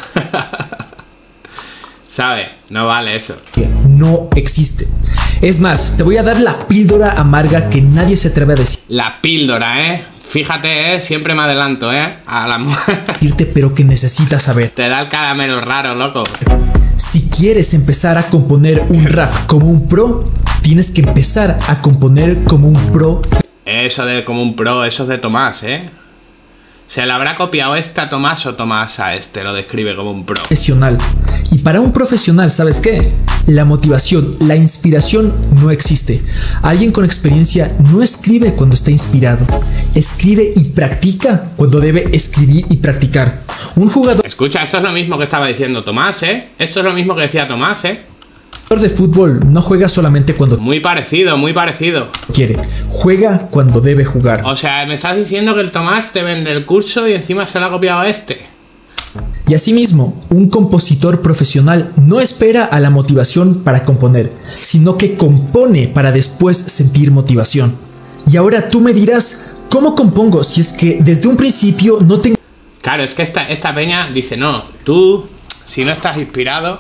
S1: ¿Sabes? No vale eso.
S4: No existe. Es más, te voy a dar la píldora amarga que nadie se atreve a
S1: La píldora, ¿eh? Fíjate, siempre me adelanto, a la
S4: decirte, pero que necesitas saber.
S1: Te da el caramelo raro, loco.
S4: Si quieres empezar a componer un rap como un pro, tienes que empezar a componer como un pro.
S1: Eso de como un pro, eso es de Tomás, ¿Se le habrá copiado este a Tomás o Tomás a este? Lo describe como un pro.
S4: Profesional. Y para un profesional, ¿sabes qué? La motivación, la inspiración no existe. Alguien con experiencia no escribe cuando está inspirado. Escribe y practica cuando debe escribir y practicar. Un jugador
S1: Escucha, esto es lo mismo que estaba diciendo Tomás, Esto es lo mismo que decía Tomás,
S4: de fútbol no juega solamente cuando
S1: Muy parecido, muy parecido.
S4: quiere. Juega cuando debe jugar.
S1: O sea, me estás diciendo que el Tomás te vende el curso y encima se lo ha copiado a este.
S4: Y asimismo, un compositor profesional no espera a la motivación para componer, sino que compone para después sentir motivación. Y ahora tú me dirás, ¿cómo compongo si es que desde un principio no tengo...
S1: Claro, es que esta peña dice, no, tú, si no estás inspirado,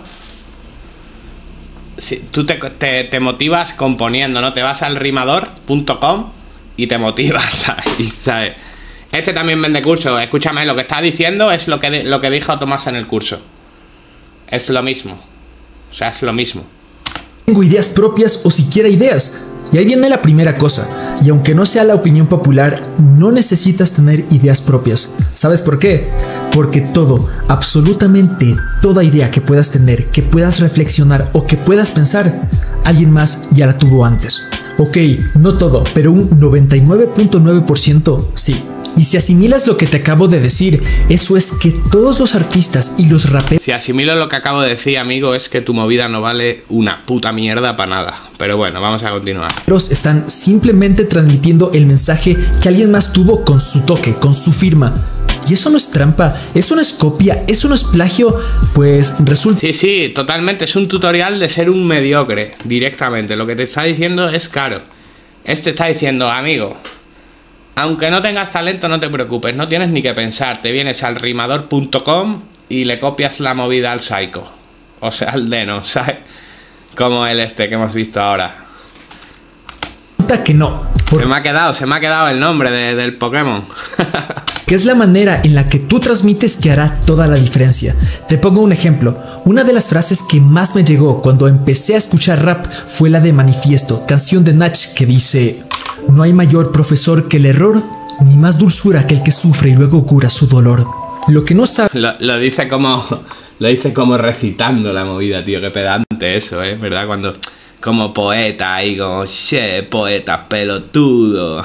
S1: tú te motivas componiendo, ¿no? Te vas al rimador.com y te motivas ahí, ¿sabes? Este también vende cursos. Escúchame, lo que está diciendo es lo que dijo Tomás en el curso. Es lo mismo. O sea, es lo mismo.
S4: tengo ideas propias o siquiera ideas? Y ahí viene la primera cosa. Y aunque no sea la opinión popular, no necesitas tener ideas propias. ¿Sabes por qué? Porque todo, absolutamente toda idea que puedas tener, que puedas reflexionar o que puedas pensar, alguien más ya la tuvo antes. Ok, no todo, pero un 99.9% sí. Y si asimilas lo que te acabo de decir, eso es que todos los artistas y los raperos...
S1: Si asimilo lo que acabo de decir, amigo, es que tu movida no vale una puta mierda para nada. Pero bueno, vamos a continuar.
S4: están simplemente transmitiendo el mensaje que alguien más tuvo con su toque, con su firma. Y eso no es trampa, eso no es copia, eso no es plagio, pues resulta...
S1: Sí, totalmente, es un tutorial de ser un mediocre, directamente. Lo que te está diciendo es caro. Este está diciendo, amigo, aunque no tengas talento, no te preocupes, no tienes ni que pensar. Te vienes al rimador.com y le copias la movida al Psycho. O sea, al Deno, ¿sabes? Como el que hemos visto ahora.
S4: que no.
S1: Se me ha quedado el nombre del Pokémon.
S4: Que es la manera en la que tú transmites que hará toda la diferencia. Te pongo un ejemplo. Una de las frases que más me llegó cuando empecé a escuchar rap fue la de Manifiesto, canción de Nach, que dice: no hay mayor profesor que el error, ni más dulzura que el que sufre y luego cura su dolor. Lo que no sabe...
S1: Lo dice como recitando la movida, tío. Qué pedante eso, ¿verdad? Cuando... Como poeta ahí, como... Che, poeta pelotudo.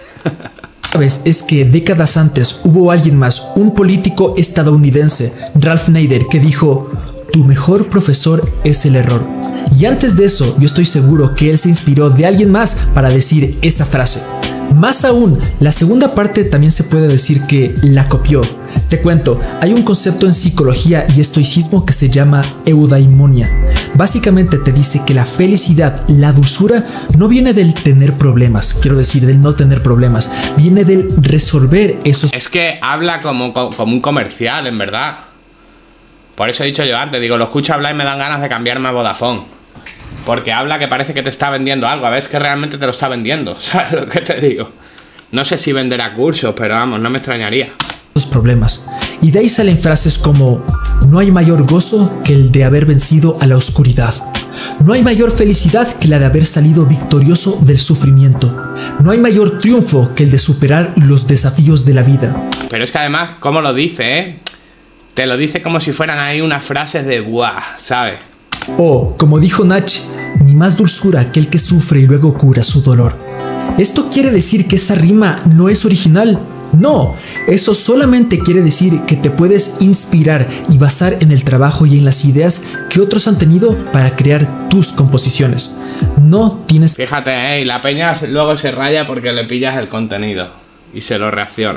S4: Es que décadas antes hubo alguien más, un político estadounidense, Ralph Nader, que dijo: tu mejor profesor es el error. Y antes de eso, yo estoy seguro que él se inspiró de alguien más para decir esa frase. Más aún, la segunda parte también se puede decir que la copió. Te cuento, hay un concepto en psicología y estoicismo que se llama eudaimonia. Básicamente te dice que la felicidad, la dulzura, no viene del tener problemas, quiero decir, del no tener problemas, viene del resolver esos...
S1: Es que habla como un comercial, en verdad. Por eso he dicho yo antes, digo, lo escucho hablar y me dan ganas de cambiarme a Vodafone. Porque habla que parece que te está vendiendo algo, a ver, es que realmente te lo está vendiendo, ¿sabes lo que te digo? No sé si venderá cursos, pero vamos, no me extrañaría.
S4: Problemas. Y de ahí salen frases como: No hay mayor gozo que el de haber vencido a la oscuridad. No hay mayor felicidad que la de haber salido victorioso del sufrimiento. No hay mayor triunfo que el de superar los desafíos de la vida.
S1: Pero es que además, ¿cómo lo dice, eh? Te lo dice como si fueran ahí unas frases de guau, ¿sabes?
S4: O, como dijo Nach, ni más dulzura que el que sufre y luego cura su dolor. ¿Esto quiere decir que esa rima no es original? No, eso solamente quiere decir que te puedes inspirar y basar en el trabajo y en las ideas que otros han tenido para crear tus composiciones. No tienes...
S1: Fíjate, y la peña luego se raya porque le pillas el contenido y se lo reacciona.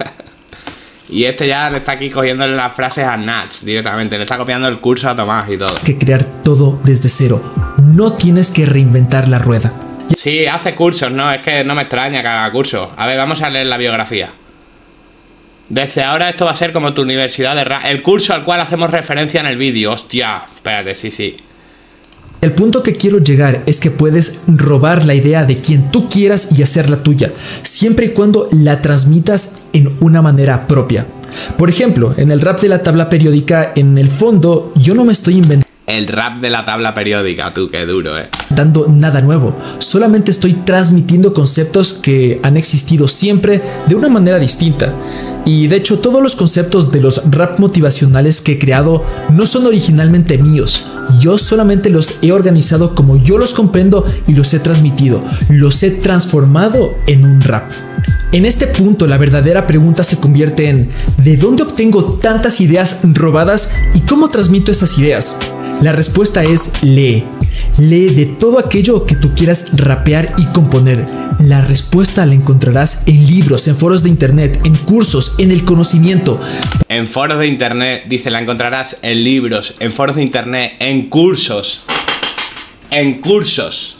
S1: Y este ya le está aquí cogiéndole las frases a Nach directamente, le está copiando el curso a Tomás y todo.
S4: Que crear todo desde cero. No tienes que reinventar la rueda.
S1: Sí, hace cursos, no, es que no me extraña que haga cursos. A ver, vamos a leer la biografía. Desde ahora esto va a ser como tu universidad de rap. El curso al cual hacemos referencia en el vídeo. Hostia, espérate, sí.
S4: El punto que quiero llegar es que puedes robar la idea de quien tú quieras y hacerla tuya, siempre y cuando la transmitas en una manera propia. Por ejemplo, en el rap de la tabla periódica, en el fondo, yo no me estoy inventando
S1: el rap de la tabla periódica, tú, qué duro,
S4: dando nada nuevo. Solamente estoy transmitiendo conceptos que han existido siempre de una manera distinta. Y de hecho, todos los conceptos de los rap motivacionales que he creado no son originalmente míos. Yo solamente los he organizado como yo los comprendo y los he transmitido. Los he transformado en un rap. En este punto, la verdadera pregunta se convierte en ¿de dónde obtengo tantas ideas robadas y cómo transmito esas ideas? La respuesta es lee. Lee de todo aquello que tú quieras rapear y componer. La respuesta la encontrarás en libros, en foros de internet, en cursos, en el conocimiento.
S1: En foros de internet, dice, la encontrarás en libros, en foros de internet, en cursos. En cursos.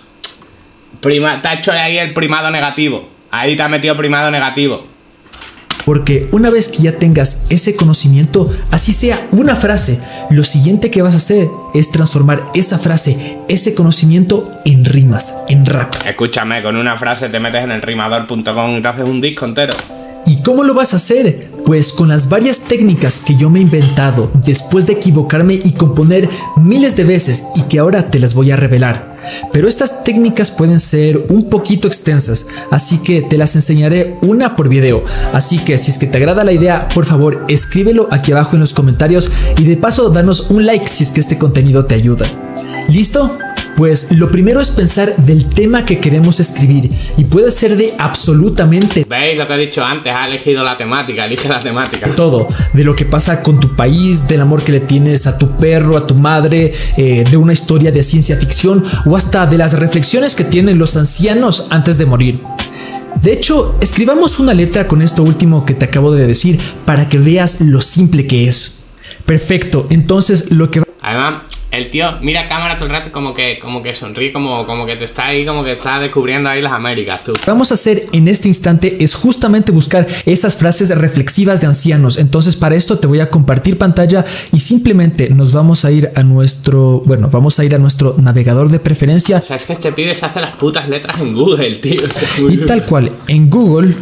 S1: Te ha hecho ahí el primado negativo. Ahí te ha metido primado negativo.
S4: Porque una vez que ya tengas ese conocimiento, así sea una frase, lo siguiente que vas a hacer es transformar esa frase, ese conocimiento en rimas, en rap.
S1: Escúchame, con una frase te metes en el rimador.com y te haces un disco entero.
S4: ¿Y cómo lo vas a hacer? Pues con las varias técnicas que yo me he inventado después de equivocarme y componer miles de veces y que ahora te las voy a revelar. Pero estas técnicas pueden ser un poquito extensas, así que te las enseñaré una por video. Así que si es que te agrada la idea, por favor escríbelo aquí abajo en los comentarios y de paso danos un like si es que este contenido te ayuda. ¿Listo? Pues lo primero es pensar del tema que queremos escribir y puede ser de absolutamente...
S1: ¿Veis lo que he dicho antes? Ha elegido la temática, elige la temática.
S4: Todo, de lo que pasa con tu país, del amor que le tienes a tu perro, a tu madre, de una historia de ciencia ficción o hasta de las reflexiones que tienen los ancianos antes de morir. De hecho, escribamos una letra con esto último que te acabo de decir para que veas lo simple que es. Perfecto, entonces lo que...
S1: Además, el tío mira a cámara todo el rato como que sonríe, como que te está ahí, como que está descubriendo ahí las Américas, tú.
S4: Lo que vamos a hacer en este instante es justamente buscar esas frases reflexivas de ancianos. Entonces para esto te voy a compartir pantalla y simplemente nos vamos a ir a nuestro, nuestro navegador de preferencia.
S1: O sea, es que este pibe se hace las putas letras en Google, tío.
S4: Y tal cual, en Google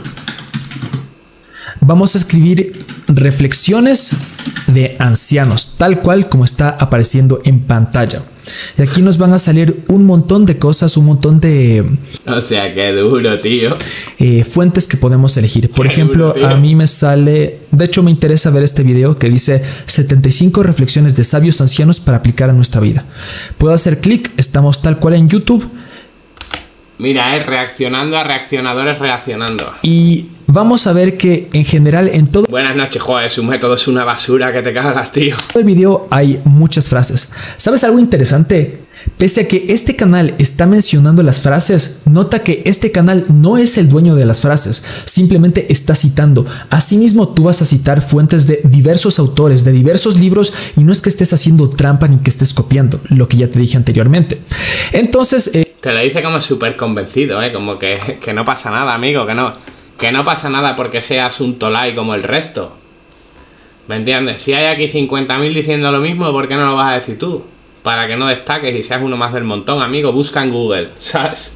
S4: vamos a escribir reflexiones de ancianos, tal cual como está apareciendo en pantalla. Y aquí nos van a salir un montón de cosas, un montón de...
S1: O sea, qué duro, tío.
S4: Fuentes que podemos elegir. Por ejemplo,
S1: duro,
S4: a mí me sale... De hecho, me interesa ver este video que dice 75 reflexiones de sabios ancianos para aplicar a nuestra vida. Puedo hacer clic, estamos tal cual en YouTube.
S1: Mira, reaccionando a reaccionadores reaccionando.
S4: Y vamos a ver que en general en todo...
S1: Buenas noches, joder, su método es una basura que te cagas, tío.
S4: En el video hay muchas frases. ¿Sabes algo interesante? Pese a que este canal está mencionando las frases, nota que este canal no es el dueño de las frases, simplemente está citando. Asimismo, tú vas a citar fuentes de diversos autores, de diversos libros, y no es que estés haciendo trampa ni que estés copiando, lo que ya te dije anteriormente. Entonces...
S1: Te lo dice como súper convencido, como que no pasa nada, amigo, que no pasa nada porque seas un tolai como el resto. ¿Me entiendes? Si hay aquí 50.000 diciendo lo mismo, ¿por qué no lo vas a decir tú? Para que no destaques y seas uno más del montón, amigo. Busca en Google, ¿sabes?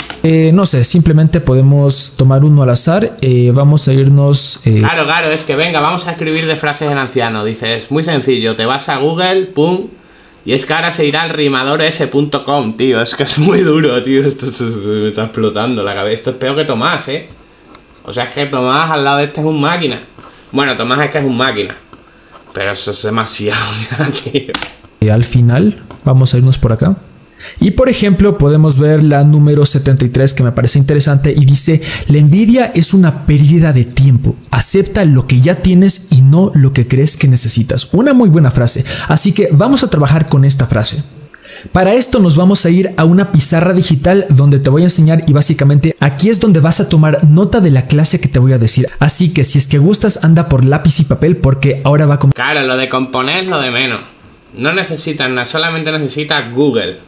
S4: No sé, simplemente podemos tomar uno al azar. Vamos a irnos...
S1: Claro, es que venga, vamos a escribir de frases en anciano. Dices, muy sencillo, te vas a Google, pum, y es que ahora se irá al rimadores.com, tío. Es que es muy duro, tío. Esto me está explotando la cabeza. Esto es peor que Tomás, O sea, es que Tomás al lado de este es un máquina. Bueno, Tomás es que es un máquina. Pero eso es demasiado ya, tío.
S4: Al final, vamos a irnos por acá. Y por ejemplo podemos ver la número 73 que me parece interesante y dice: la envidia es una pérdida de tiempo, acepta lo que ya tienes y no lo que crees que necesitas. Una muy buena frase, así que vamos a trabajar con esta frase. Para esto nos vamos a ir a una pizarra digital donde te voy a enseñar y básicamente aquí es donde vas a tomar nota de la clase que te voy a decir. Así que si es que gustas, anda por lápiz y papel porque ahora va a...
S1: Claro, lo de componer es lo de menos. No necesitas nada, solamente necesitas Google.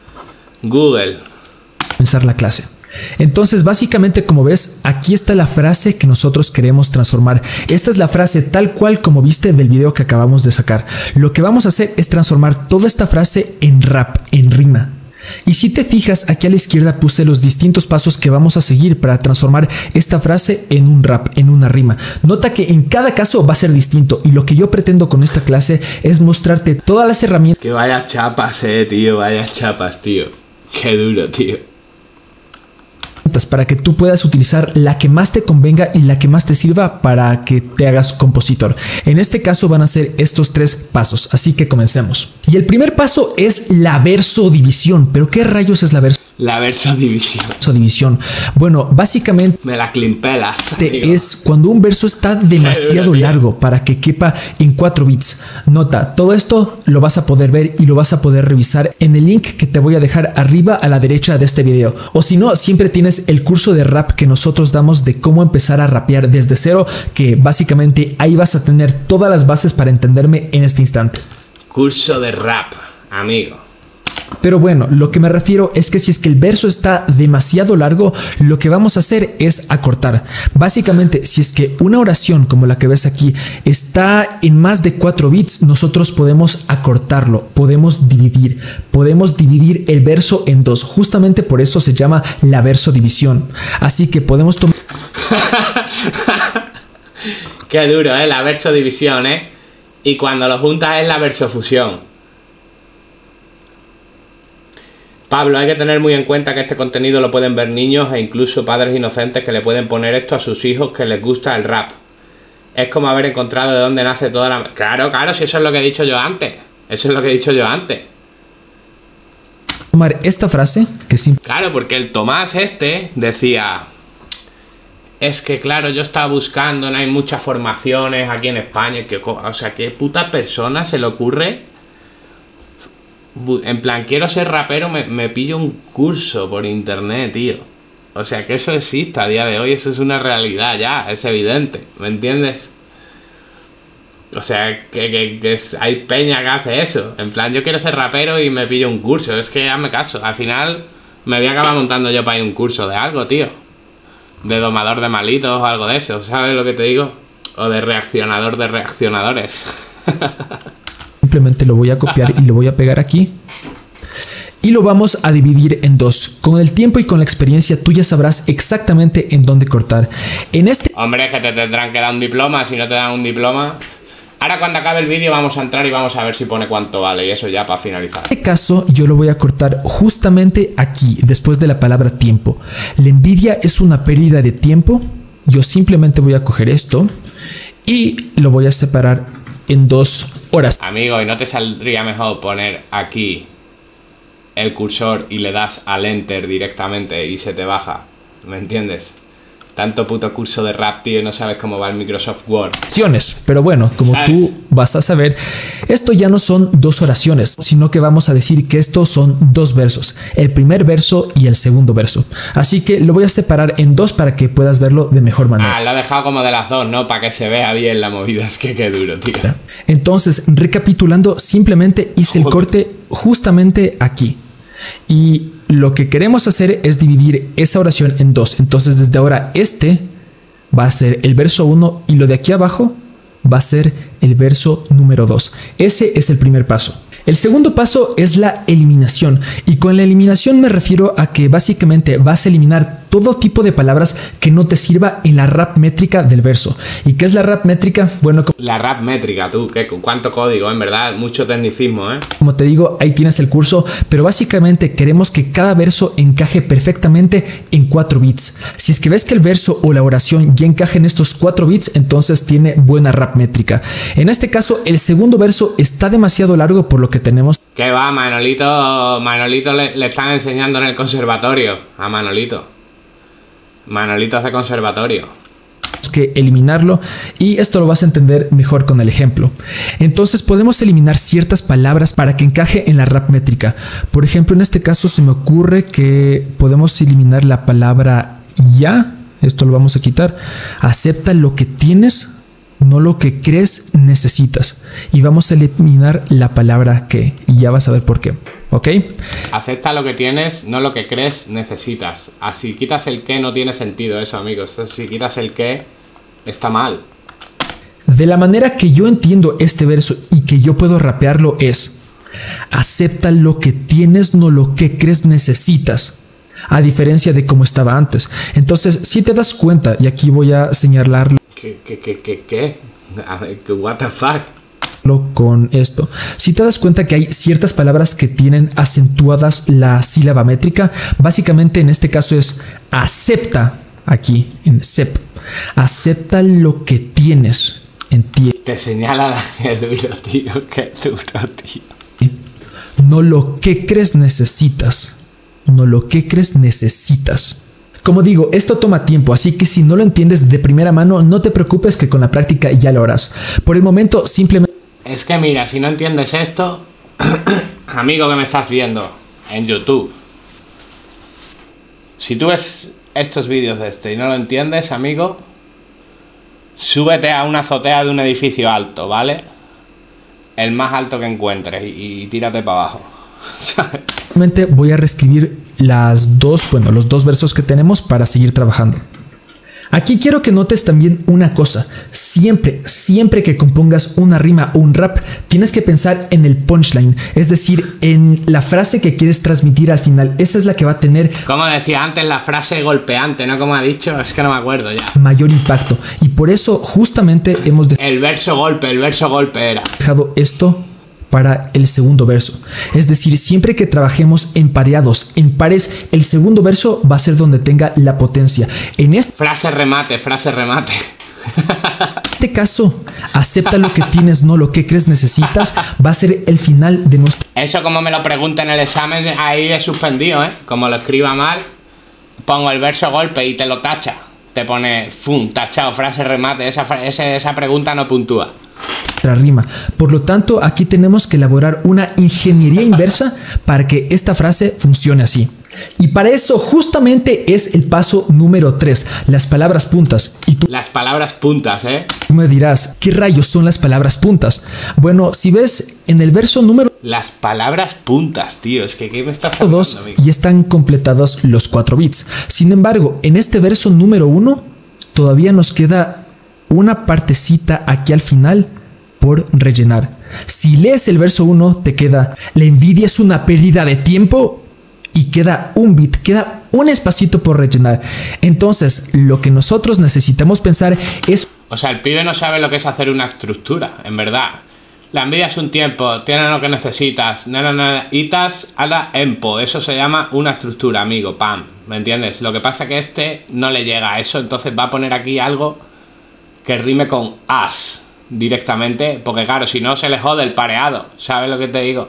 S4: Comenzar la clase. Entonces básicamente, como ves, aquí está la frase que nosotros queremos transformar. Esta es la frase tal cual como viste del video que acabamos de sacar. Lo que vamos a hacer es transformar toda esta frase en rap, en rima. Y si te fijas, aquí a la izquierda puse los distintos pasos que vamos a seguir para transformar esta frase en un rap, en una rima. Nota que en cada caso va a ser distinto y lo que yo pretendo con esta clase es mostrarte todas las herramientas.
S1: Que vaya chapas, tío, vaya chapas, tío. Qué duro, tío.
S4: Para que tú puedas utilizar la que más te convenga y la que más te sirva para que te hagas compositor. En este caso van a ser estos 3 pasos, así que comencemos. Y el primer paso es la versodivisión. ¿Pero qué rayos es la versodivisión?
S1: La versodivisión.
S4: Bueno, básicamente
S1: me la climpelas.
S4: Es cuando un verso está demasiado largo para que quepa en 4 bits. Nota, todo esto lo vas a poder ver y lo vas a poder revisar en el link que te voy a dejar arriba a la derecha de este video. O si no, siempre tienes el curso de rap que nosotros damos de cómo empezar a rapear desde cero, que básicamente ahí vas a tener todas las bases para entenderme en este instante.
S1: Curso de rap, amigo.
S4: Pero bueno, lo que me refiero es que si es que el verso está demasiado largo, lo que vamos a hacer es acortar. Básicamente, si es que una oración como la que ves aquí está en más de 4 bits, nosotros podemos acortarlo, podemos dividir el verso en 2. Justamente por eso se llama la versodivisión. Así que podemos tomar...
S1: Qué duro, la versodivisión, Y cuando lo juntas es la versofusión. Pablo, hay que tener muy en cuenta que este contenido lo pueden ver niños e incluso padres inocentes que le pueden poner esto a sus hijos que les gusta el rap. Es como haber encontrado de dónde nace toda la... Claro, si eso es lo que he dicho yo antes.
S4: Tomar esta frase que sí.
S1: Claro, porque el Tomás decía... Es que claro, yo estaba buscando, no hay muchas formaciones aquí en España. O sea, ¿qué puta persona se le ocurre? En plan, quiero ser rapero, me pillo un curso por internet, tío. O sea, que eso existe a día de hoy, eso es una realidad ya, es evidente, ¿me entiendes? O sea, que hay peña que hace eso. En plan, yo quiero ser rapero y me pillo un curso, es que hazme caso. Al final me voy a acabar montando yo para ir a un curso de algo, tío. De domador de malitos o algo de eso, ¿sabes lo que te digo? O de reaccionador de reaccionadores.
S4: Simplemente lo voy a copiar y lo voy a pegar aquí. Y lo vamos a dividir en 2. Con el tiempo y con la experiencia tú ya sabrás exactamente en dónde cortar.
S1: Hombre, es que te tendrán que dar un diploma. Si no te dan un diploma... Ahora cuando acabe el vídeo vamos a entrar y vamos a ver si pone cuánto vale. Y eso ya para finalizar.
S4: En este caso yo lo voy a cortar justamente aquí, después de la palabra tiempo. La envidia es una pérdida de tiempo. Yo simplemente voy a coger esto y lo voy a separar en 2 horas.
S1: Amigo, ¿y no te saldría mejor poner aquí el cursor y le das al enter directamente y se te baja? ¿Me entiendes? Tanto puto curso de rap, tío, y no sabes cómo va el Microsoft Word.
S4: Pero bueno, como tú vas a saber, esto ya no son 2 oraciones, sino que vamos a decir que estos son 2 versos. El primer verso y el segundo verso. Así que lo voy a separar en 2 para que puedas verlo de mejor manera.
S1: Lo he dejado como de las 2, ¿no? Para que se vea bien la movida. Es que qué duro, tío.
S4: Entonces, recapitulando, simplemente hice el corte justamente aquí. Y lo que queremos hacer es dividir esa oración en 2. Entonces desde ahora este va a ser el verso 1 y lo de aquí abajo va a ser el verso número 2. Ese es el primer paso. El segundo paso es la eliminación, y con la eliminación me refiero a que básicamente vas a eliminar todo tipo de palabras que no te sirva en la rap métrica del verso. ¿Y qué es la rap métrica? Bueno,
S1: la rap métrica, tú, cuánto código, en verdad, mucho tecnicismo,
S4: como te digo, ahí tienes el curso, pero básicamente queremos que cada verso encaje perfectamente en 4 bits. Si es que ves que el verso o la oración ya encaja en estos 4 bits, entonces tiene buena rap métrica. En este caso, el segundo verso está demasiado largo, por lo que tenemos
S1: ¿qué va, Manolito? Manolito le están enseñando en el conservatorio a Manolito. Manolito hace conservatorio.
S4: que eliminarlo, y esto lo vas a entender mejor con el ejemplo. Entonces podemos eliminar ciertas palabras para que encaje en la rap métrica. Por ejemplo, en este caso se me ocurre que podemos eliminar la palabra ya. Esto lo vamos a quitar. Acepta lo que tienes, no lo que crees necesitas. Y vamos a eliminar la palabra que, y ya vas a ver por qué. ¿Ok?
S1: Acepta lo que tienes, no lo que crees necesitas. Así quitas el que, no tiene sentido eso, amigos. Entonces, si quitas el que, está mal.
S4: De la manera que yo entiendo este verso y que yo puedo rapearlo es: acepta lo que tienes, no lo que crees necesitas. A diferencia de cómo estaba antes. Entonces, si te das cuenta, y aquí voy a señalarlo.
S1: ¿Qué? What the fuck?
S4: Con esto. Si te das cuenta que hay ciertas palabras que tienen acentuadas la sílaba métrica, básicamente en este caso es acepta, aquí en sep. Acepta lo que tienes en ti.
S1: Te señala que duro, tío, que duro, tío.
S4: No lo que crees necesitas. No lo que crees necesitas. Como digo, esto toma tiempo, así que si no lo entiendes de primera mano, no te preocupes, que con la práctica ya lo harás. Por el momento, simplemente...
S1: Es que mira, si no entiendes esto, amigo que me estás viendo en YouTube, si tú ves estos vídeos de este y no lo entiendes, amigo, súbete a una azotea de un edificio alto, ¿vale? El más alto que encuentres y tírate para abajo.
S4: Simplemente voy a reescribir los dos versos que tenemos para seguir trabajando. Aquí quiero que notes también una cosa. Siempre que compongas una rima o un rap, tienes que pensar en el punchline, es decir, en la frase que quieres transmitir al final. Esa es la que va a tener,
S1: como decía antes, la frase golpeante, ¿no? Como ha dicho, es que no me acuerdo ya.
S4: Mayor impacto. Y por eso justamente hemos
S1: el verso golpe era.
S4: dejado esto para el segundo verso. Es decir, siempre que trabajemos empareados, en pares, el segundo verso va a ser donde tenga la potencia. En
S1: frase remate.
S4: este caso, acepta lo que tienes, no lo que crees necesitas, va a ser el final de nuestro...
S1: Eso, como me lo pregunta en el examen, ahí he suspendido, ¿eh? Como lo escriba mal, pongo el verso golpe y te lo tacha. Te pone, tachado, frase remate. Esa pregunta no puntúa.
S4: Rima. Por lo tanto, aquí tenemos que elaborar una ingeniería inversa para que esta frase funcione así. Y para eso justamente es el paso número 3, las palabras puntas. Y tú,
S1: las palabras puntas,
S4: tú me dirás, ¿qué rayos son las palabras puntas? Bueno, si ves en el verso número...
S1: Las palabras puntas, tío, es que ¿qué me estás hablando,
S4: 2
S1: amigo?
S4: Y están completados los 4 bits. Sin embargo, en este verso número 1 todavía nos queda una partecita aquí al final por rellenar. Si lees el verso 1 te queda: la envidia es una pérdida de tiempo, y queda un bit, queda un espacito por rellenar. Entonces, lo que nosotros necesitamos pensar es...
S1: O sea, el pibe no sabe lo que es hacer una estructura, en verdad. La envidia es un tiempo, tiene lo que necesitas, itas ala empo, eso se llama una estructura, amigo, pam, ¿me entiendes? Lo que pasa es que este no le llega a eso, entonces va a poner aquí algo que rime con as directamente, porque claro, si no se le jode el pareado, ¿sabes lo que te digo?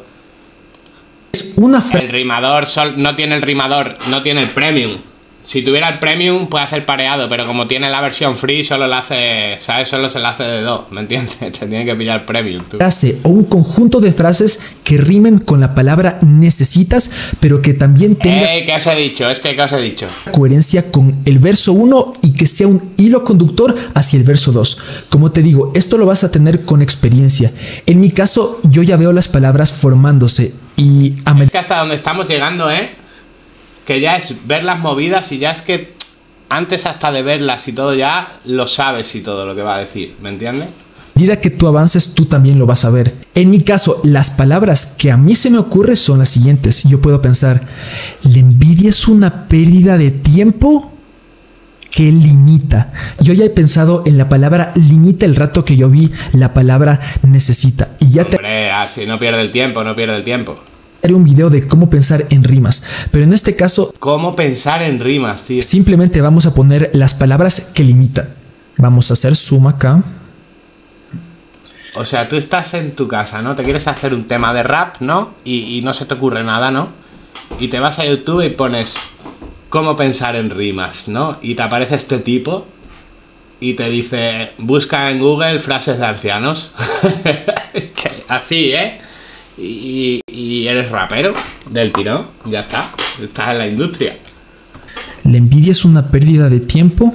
S1: El rimador no tiene el rimador, no tiene el premium. Si tuviera el premium puede hacer pareado, pero como tiene la versión free solo la hace, ¿sabes? Solo se la hace de 2, ¿me entiendes? Te tiene que pillar premium, tú.
S4: Frase o un conjunto de frases que rimen con la palabra necesitas, pero que también tenga...
S1: ¿Qué os he dicho? Es que ¿qué os he dicho?
S4: Coherencia con el verso 1 y que sea un hilo conductor hacia el verso 2. Como te digo, esto lo vas a tener con experiencia. En mi caso, yo ya veo las palabras formándose y...
S1: Es que hasta donde estamos llegando, que ya es ver las movidas y ya es que antes hasta de verlas y todo ya lo sabes y todo lo que va a decir, ¿me entiendes?
S4: medida que tú avances, tú también lo vas a ver. En mi caso, las palabras que a mí se me ocurren son las siguientes. Yo puedo pensar, la envidia es una pérdida de tiempo que limita. Yo ya he pensado en la palabra limita el rato que yo vi la palabra necesita. Y ya
S1: Hombre, así no pierde el tiempo, no pierde el tiempo.
S4: Haré un video de cómo pensar en rimas, pero en este caso,
S1: ¿Cómo pensar en rimas, tío?
S4: simplemente vamos a poner las palabras que limitan. Vamos a hacer zoom acá.
S1: O sea, tú estás en tu casa, ¿no? Te quieres hacer un tema de rap, ¿no? Y no se te ocurre nada, ¿no? Y te vas a YouTube y pones cómo pensar en rimas, ¿no? Y te aparece este tipo y te dice, busca en Google frases de ancianos. Así, ¿eh? Y eres rapero del tirón, ya está. Estás en la industria.
S4: La envidia es una pérdida de tiempo.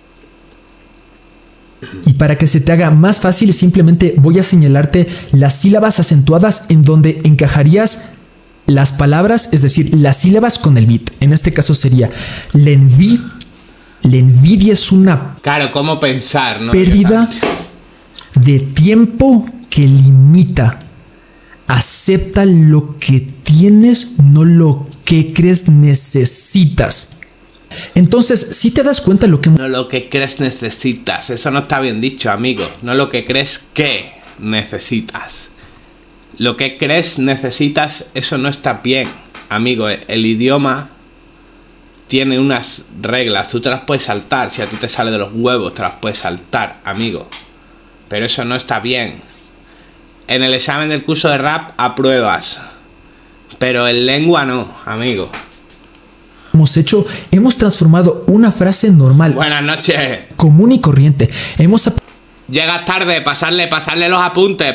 S4: Y para que se te haga más fácil, simplemente voy a señalarte las sílabas acentuadas en donde encajarías las palabras, es decir, las sílabas con el beat. En este caso sería la envidia es una
S1: Claro, ¿cómo pensar, no?
S4: pérdida de tiempo que limita. Acepta lo que tienes, no lo que crees necesitas. Entonces, si te das cuenta lo que...
S1: No lo que crees necesitas. Eso no está bien dicho, amigo. No lo que crees que necesitas. Lo que crees necesitas, eso no está bien, amigo. El idioma tiene unas reglas. Tú te las puedes saltar. Si a ti te sale de los huevos, te las puedes saltar, amigo. Pero eso no está bien. En el examen del curso de rap apruebas. Pero en lengua no, amigo.
S4: hemos hecho, hemos transformado una frase normal,
S1: Buenas noches.
S4: común y corriente. Hemos
S1: Llegas tarde, pasarle los apuntes,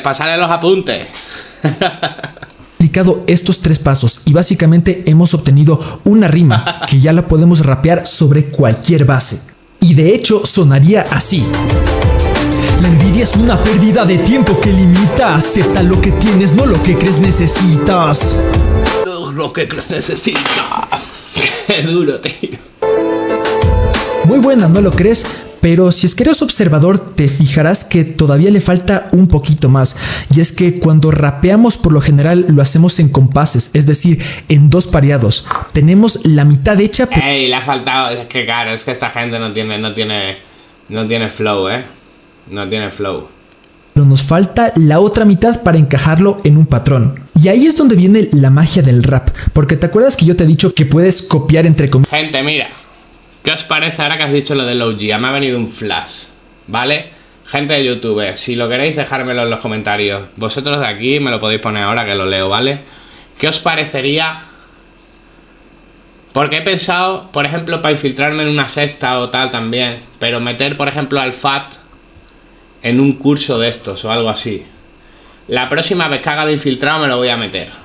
S4: aplicado estos 3 pasos y básicamente hemos obtenido una rima que ya la podemos rapear sobre cualquier base. Y de hecho sonaría así. La envidia es una pérdida de tiempo que limita. Acepta lo que tienes, no lo que crees necesitas.
S1: Lo que crees necesitas. Qué duro, tío.
S4: Muy buena, ¿no lo crees? Pero si es que eres observador, te fijarás que todavía le falta un poquito más. Y es que cuando rapeamos, por lo general lo hacemos en compases, es decir, en 2 pareados. Tenemos la mitad hecha, pero
S1: Ey, le ha faltado. Es que claro, es que esta gente no tiene flow, No tiene flow.
S4: nos falta la otra mitad para encajarlo en un patrón. Y ahí es donde viene la magia del rap. Porque te acuerdas que yo te he dicho que puedes copiar entre comillas.
S1: Gente, mira. ¿Qué os parece ahora que has dicho lo del OG? Me ha venido un flash, ¿vale? Gente de YouTube, si lo queréis dejármelo en los comentarios. Vosotros de aquí me lo podéis poner ahora que lo leo, ¿vale? ¿Qué os parecería? Porque he pensado, por ejemplo, para infiltrarme en una secta o tal también, pero meter, por ejemplo, al FAT en un curso de estos o algo así. La próxima vez que haga de infiltrado me lo voy a meter.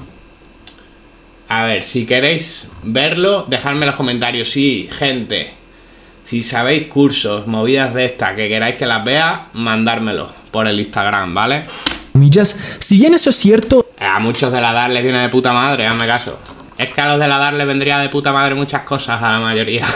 S1: A ver, si queréis verlo, dejadme en los comentarios. Sí, gente, si sabéis cursos, movidas de estas que queráis que las vea, mandármelo por el Instagram, ¿vale?
S4: Si bien eso es cierto,
S1: A muchos de la DAR les viene de puta madre, hazme caso. Es que a los de la DAR les vendría de puta madre muchas cosas, a la mayoría.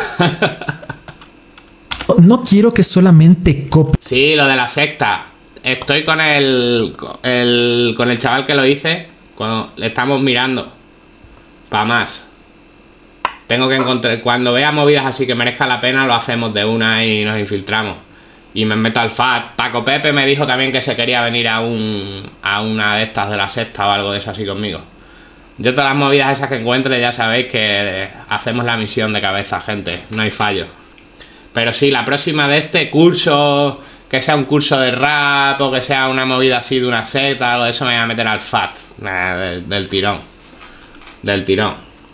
S4: no quiero que solamente copies.
S1: Sí, lo de la secta. Estoy con el chaval que lo hice. Le estamos mirando. Para más. Tengo que encontrar. Cuando vea movidas así que merezca la pena, lo hacemos de una y nos infiltramos. Y me meto al FAT. Paco Pepe me dijo también que se quería venir a una de estas de la secta o algo de eso así conmigo. Yo todas las movidas esas que encuentre ya sabéis que hacemos la misión de cabeza, gente. No hay fallo. Pero sí, la próxima de este curso, que sea un curso de rap o que sea una movida así de una secta, algo de eso, me voy a meter al FAT. Del tirón. Del tirón.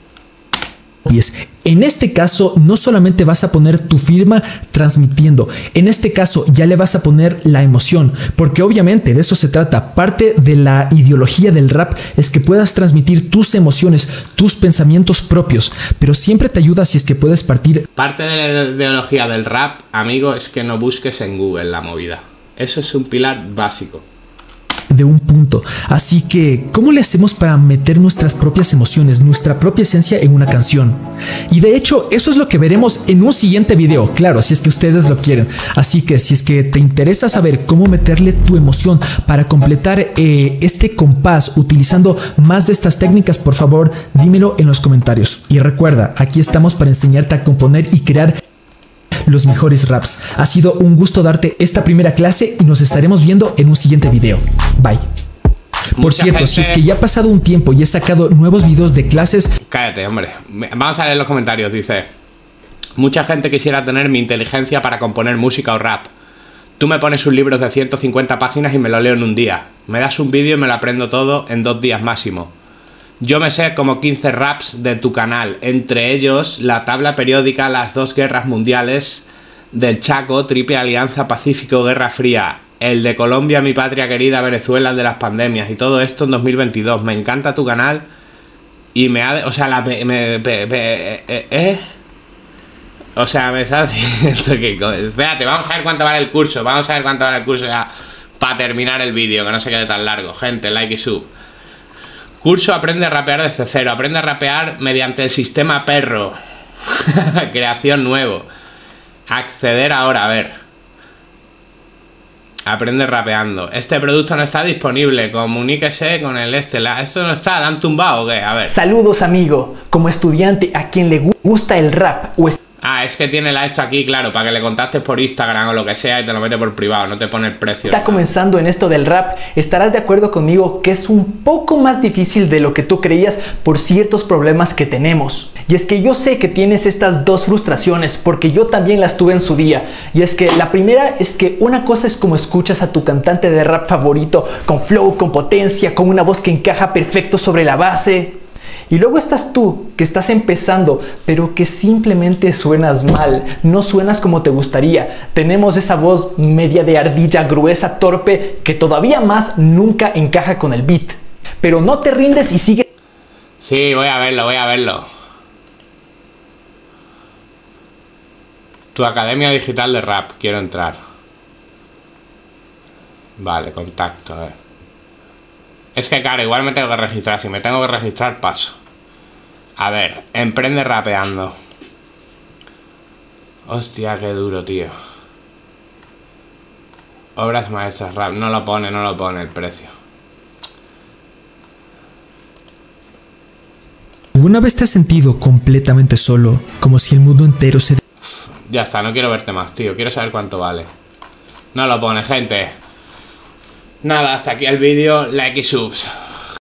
S4: En este caso, no solamente vas a poner tu firma transmitiendo, en este caso ya le vas a poner la emoción, porque obviamente de eso se trata. Parte de la ideología del rap es que puedas transmitir tus emociones, tus pensamientos propios, pero siempre te ayuda si es que puedes partir.
S1: Parte de la ideología del rap, amigo, es que no busques en Google la movida. Eso es un pilar básico.
S4: de un punto. Así que, ¿cómo le hacemos para meter nuestras propias emociones, nuestra propia esencia en una canción? Y de hecho, eso es lo que veremos en un siguiente video, claro, si es que ustedes lo quieren. Así que si es que te interesa saber cómo meterle tu emoción para completar este compás utilizando más de estas técnicas, por favor, dímelo en los comentarios. Y recuerda, aquí estamos para enseñarte a componer y crear los mejores raps. Ha sido un gusto darte esta primera clase y nos estaremos viendo en un siguiente video. Bye. Por cierto, si es que ya ha pasado un tiempo y he sacado nuevos videos de clases...
S1: Cállate, hombre. Vamos a leer los comentarios. Dice: mucha gente quisiera tener mi inteligencia para componer música o rap. Tú me pones un libro de 150 páginas y me lo leo en un día. Me das un vídeo y me lo aprendo todo en 2 días máximo. Yo me sé como 15 raps de tu canal, entre ellos la tabla periódica, las 2 guerras mundiales del Chaco, Triple Alianza, Pacífico, Guerra Fría, el de Colombia, mi patria querida, Venezuela, el de las pandemias, y todo esto en 2022. Me encanta tu canal y me ha... O sea, O sea, me está diciendo que... Espérate, vamos a ver cuánto vale el curso, ya para terminar el vídeo, que no se quede tan largo. Gente, like y sub. Curso aprende a rapear desde cero. Aprende a rapear mediante el sistema perro. Creación nuevo. Acceder ahora, a ver. Aprende rapeando. Este producto no está disponible. Comuníquese con el Esto no está. ¿La han tumbado o qué? A ver.
S4: Saludos, amigo. Como estudiante a quien le gusta el rap o
S1: Ah, es que tiene esto aquí, claro, para que le contactes por Instagram o lo que sea y te lo mete por privado, no te pone el precio.
S4: Está comenzando en esto del rap, estarás de acuerdo conmigo que es un poco más difícil de lo que tú creías por ciertos problemas que tenemos. Y es que yo sé que tienes estas 2 frustraciones porque yo también las tuve en su día. Y es que la primera es que una cosa es como escuchas a tu cantante de rap favorito con flow, con potencia, con una voz que encaja perfecto sobre la base. Y luego estás tú, que estás empezando, pero que simplemente suenas mal, no suenas como te gustaría. Tenemos esa voz media de ardilla, gruesa, torpe, que todavía más nunca encaja con el beat. Pero no te rindes y sigue.
S1: Sí, voy a verlo. Tu Academia Digital de Rap, quiero entrar. Vale, contacto, a ver. Es que claro, igual me tengo que registrar. Si me tengo que registrar, paso. A ver, emprende rapeando. Hostia, qué duro, tío. Obras maestras rap. No lo pone el precio.
S4: ¿Alguna vez te has sentido completamente solo? Como si el mundo entero se...
S1: Ya está, no quiero verte más, tío. Quiero saber cuánto vale. No lo pone, gente. Nada, hasta aquí el vídeo. Like y subs.